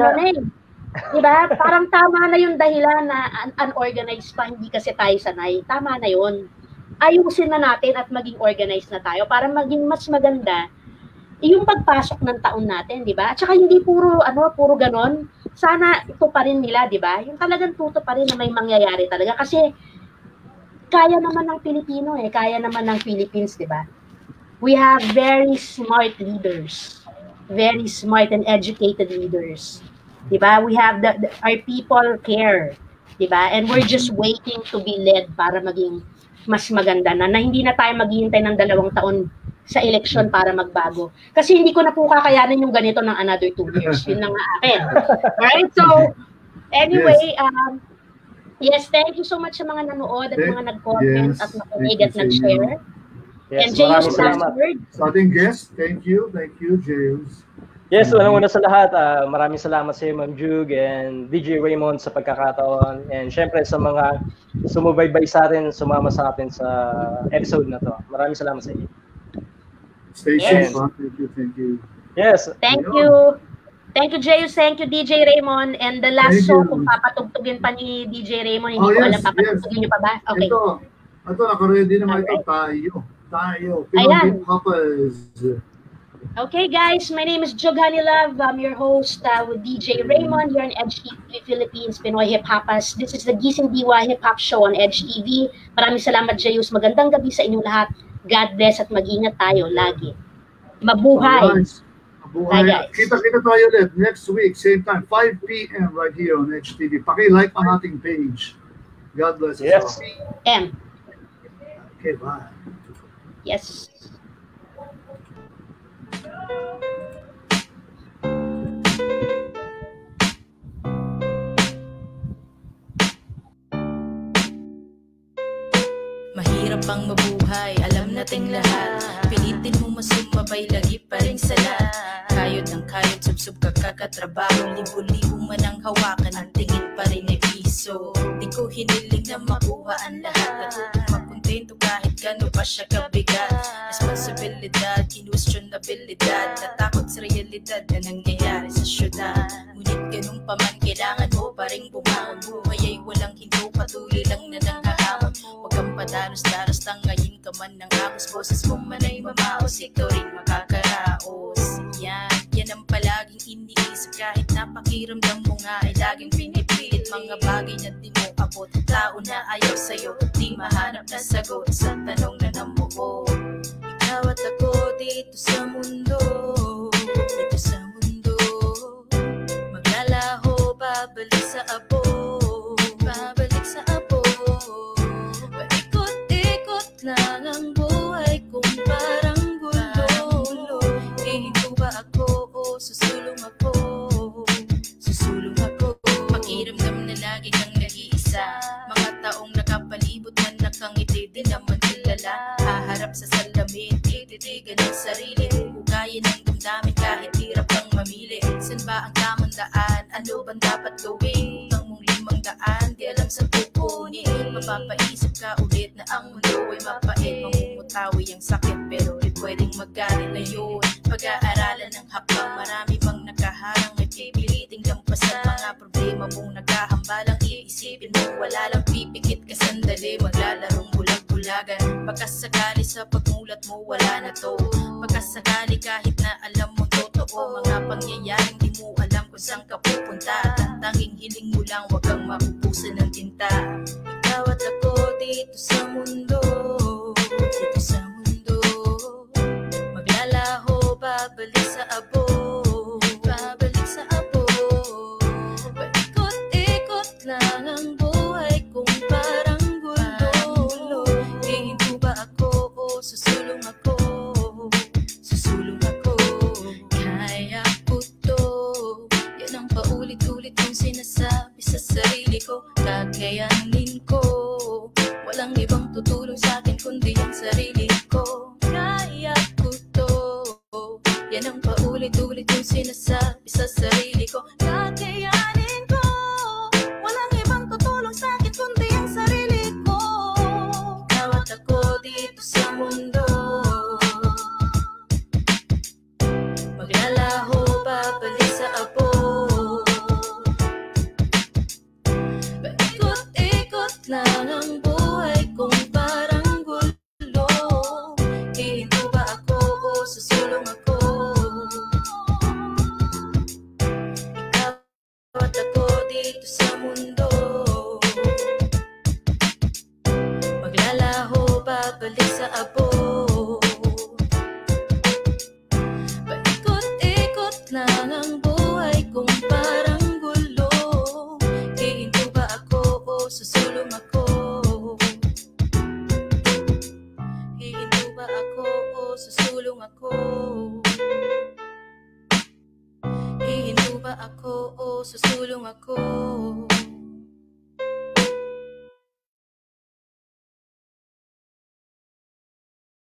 di ba, parang tama na yung dahilan na unorganized pa, hindi kasi tayo sanay. Tama na yun. Ayusin na natin at maging organized na tayo para maging mas maganda yung pagpasok ng taon natin, di ba? At saka hindi puro ganon. Sana ito pa rin nila, di ba? Yung talagang tuto pa rin na may mangyayari talaga. Kasi kaya naman ng Pilipino kaya naman ng Philippines, di ba? We have very smart leaders. Very smart and educated leaders. Di ba? We have our people care. Di ba? And we're just waiting to be led para maging mas maganda na hindi na tayo maghihintay ng 2 taon sa election para magbago. Kasi hindi ko na po kakayanin yung ganito ng another 2 years. Yun lang nga akin. Alright? So, anyway, yes, thank you so much sa mga nanood at mga nag-comment at nakinig at nag-share. And James, last word. Sa ating guest, thank you, James. Yes, unang-una sa lahat, maraming salamat sa iyo, Ma'am Jug and DJ Raymond sa pagkakataon. And syempre sa mga sumubaybay sa atin, sumama sa atin sa episode na to. Maraming salamat sa iyo. Stay safe. Thank you. Yes. Thank you. Thank you, Jayus. Thank you, DJ Raymond. And the last song, kung papatugtugin pa ni DJ Raymond, hindi ko alam, papatugtugin niyo pa ba? Okay. Ito naka-ready naman ito. Tayo. Philippine couples. Okay, guys, my name is Jug Honeylove. I'm your host with DJ Raymond here on Edge TV Philippines, Pinoy Hip Hopas. This is the Gising Diwa Hip Hop Show on Edge TV. Maraming salamat, Jayus. Magandang gabi sa inyong lahat. God bless at mag-ingat tayo lagi. Mabuhay. Mabuhay. Kita-kita tayo ulit next week, same time, 5 p.m. right here on Edge TV. Paki-like ang ating page. God bless us all. Okay, bye. Yes. Mahirap mahirap ang mabuhay, alam nating lahat. Pilitin mo masumabay, lagi pa rin sa lahat. Kayod ng kayod, subsub kakatrabaho. Libo-libo man ang hawakan, ang tingin pa rin ay piso. Di ko hiniling na makuha ang lahat. Natutong makontento kahit gano'n pa siya kabigat. Responsibilidad, questionabilidad, natakot sa realidad na nangyayari sa syudad. Ngunit ganun pa man, kailangan mo pa rin bumangon. Buhay ay walang hinto, patuloy lang na nanghahamon. Huwag kang padalos-daros, tangayin ka man ng agos. Boses mo man ay mamaos, ikaw rin makakaraos. Yan ang palaging iniisip, kahit napakiramdam mo nga ay laging pinipilit. Mga bagay na di mo abot, tao na ayaw sa'yo, di mahanap na sagot sa tanong na namuo. Ikaw at ako dito sa mundo, dito sa mundo. Maglalaho, babalik sa abo, babalik sa abo. Paikot-ikot lang ang buhay kung parang gulo. Hihinto ba ako o susulong ako? Susulong ako. Pakiramdam na lagi kang nag-iisa. Mga taong nakapalibot man nakangiti, di naman kilala. Haharap sa salamin, tititigan ang sarili. Hugayin ang damdamin kahit hirap kang mamili. San ba ang tamang daan? Ano bang dapat gawin? Utang mong 500, di alam sa kukunin. Mapapaisip ka ulit na ang mundo ay mapait. Mamumutawi ang sakit pero di pwedeng magaling ngayon. Pag-aaralan ng hakbang, marami pang nakaharang. May pipiliting lampasan mga problema mong naghahambalang. Iisipin mo wala lang, pipikit ka sandali. Maglalarong bulag-bulagan, baka sakali sa pagmulat mo wala na to. Baka sakali kahit na alam mo totoo, mga pangyayaring di mo alam kung saan ka pupunta. At ang tanging hiling mo lang, wag kang mapupusan ng tinta. Ikaw at ako dito sa mundo, dito sa mundo. Maglalaho, babalik sa abo, babalik sa abo. Paikot-ikot lang ang buhay kung parang gulo. Hihinto ba ako o susulong ako? Susulong ako. Kaya ko to, yan ang paulit-ulit kong sinasabi sa sarili ko. Kakayanin ko, walang ibang tutulong sa akin kundi ang sarili ko. Kaya ko to, yan ang paulit-ulit kong sinasabi sa sarili ko. Kakayanin ko, walang ibang tutulong sa akin kundi ang sarili ko. Ikaw at ako dito sa mundo, maglalaho, babalik sa abo. Paikot-ikot lang ang buhay kung parang gulo. Hihinto ba ako o susulong ako? Ikaw at ako dito sa mundo, maglalaho, babalik sa abo. Paikot-ikot lang ang buhay kung parang gulo. Hihinto ba ako o susulong ako? Hihinto ba ako o susulong ako? Hihinto ba ako o susulong ako?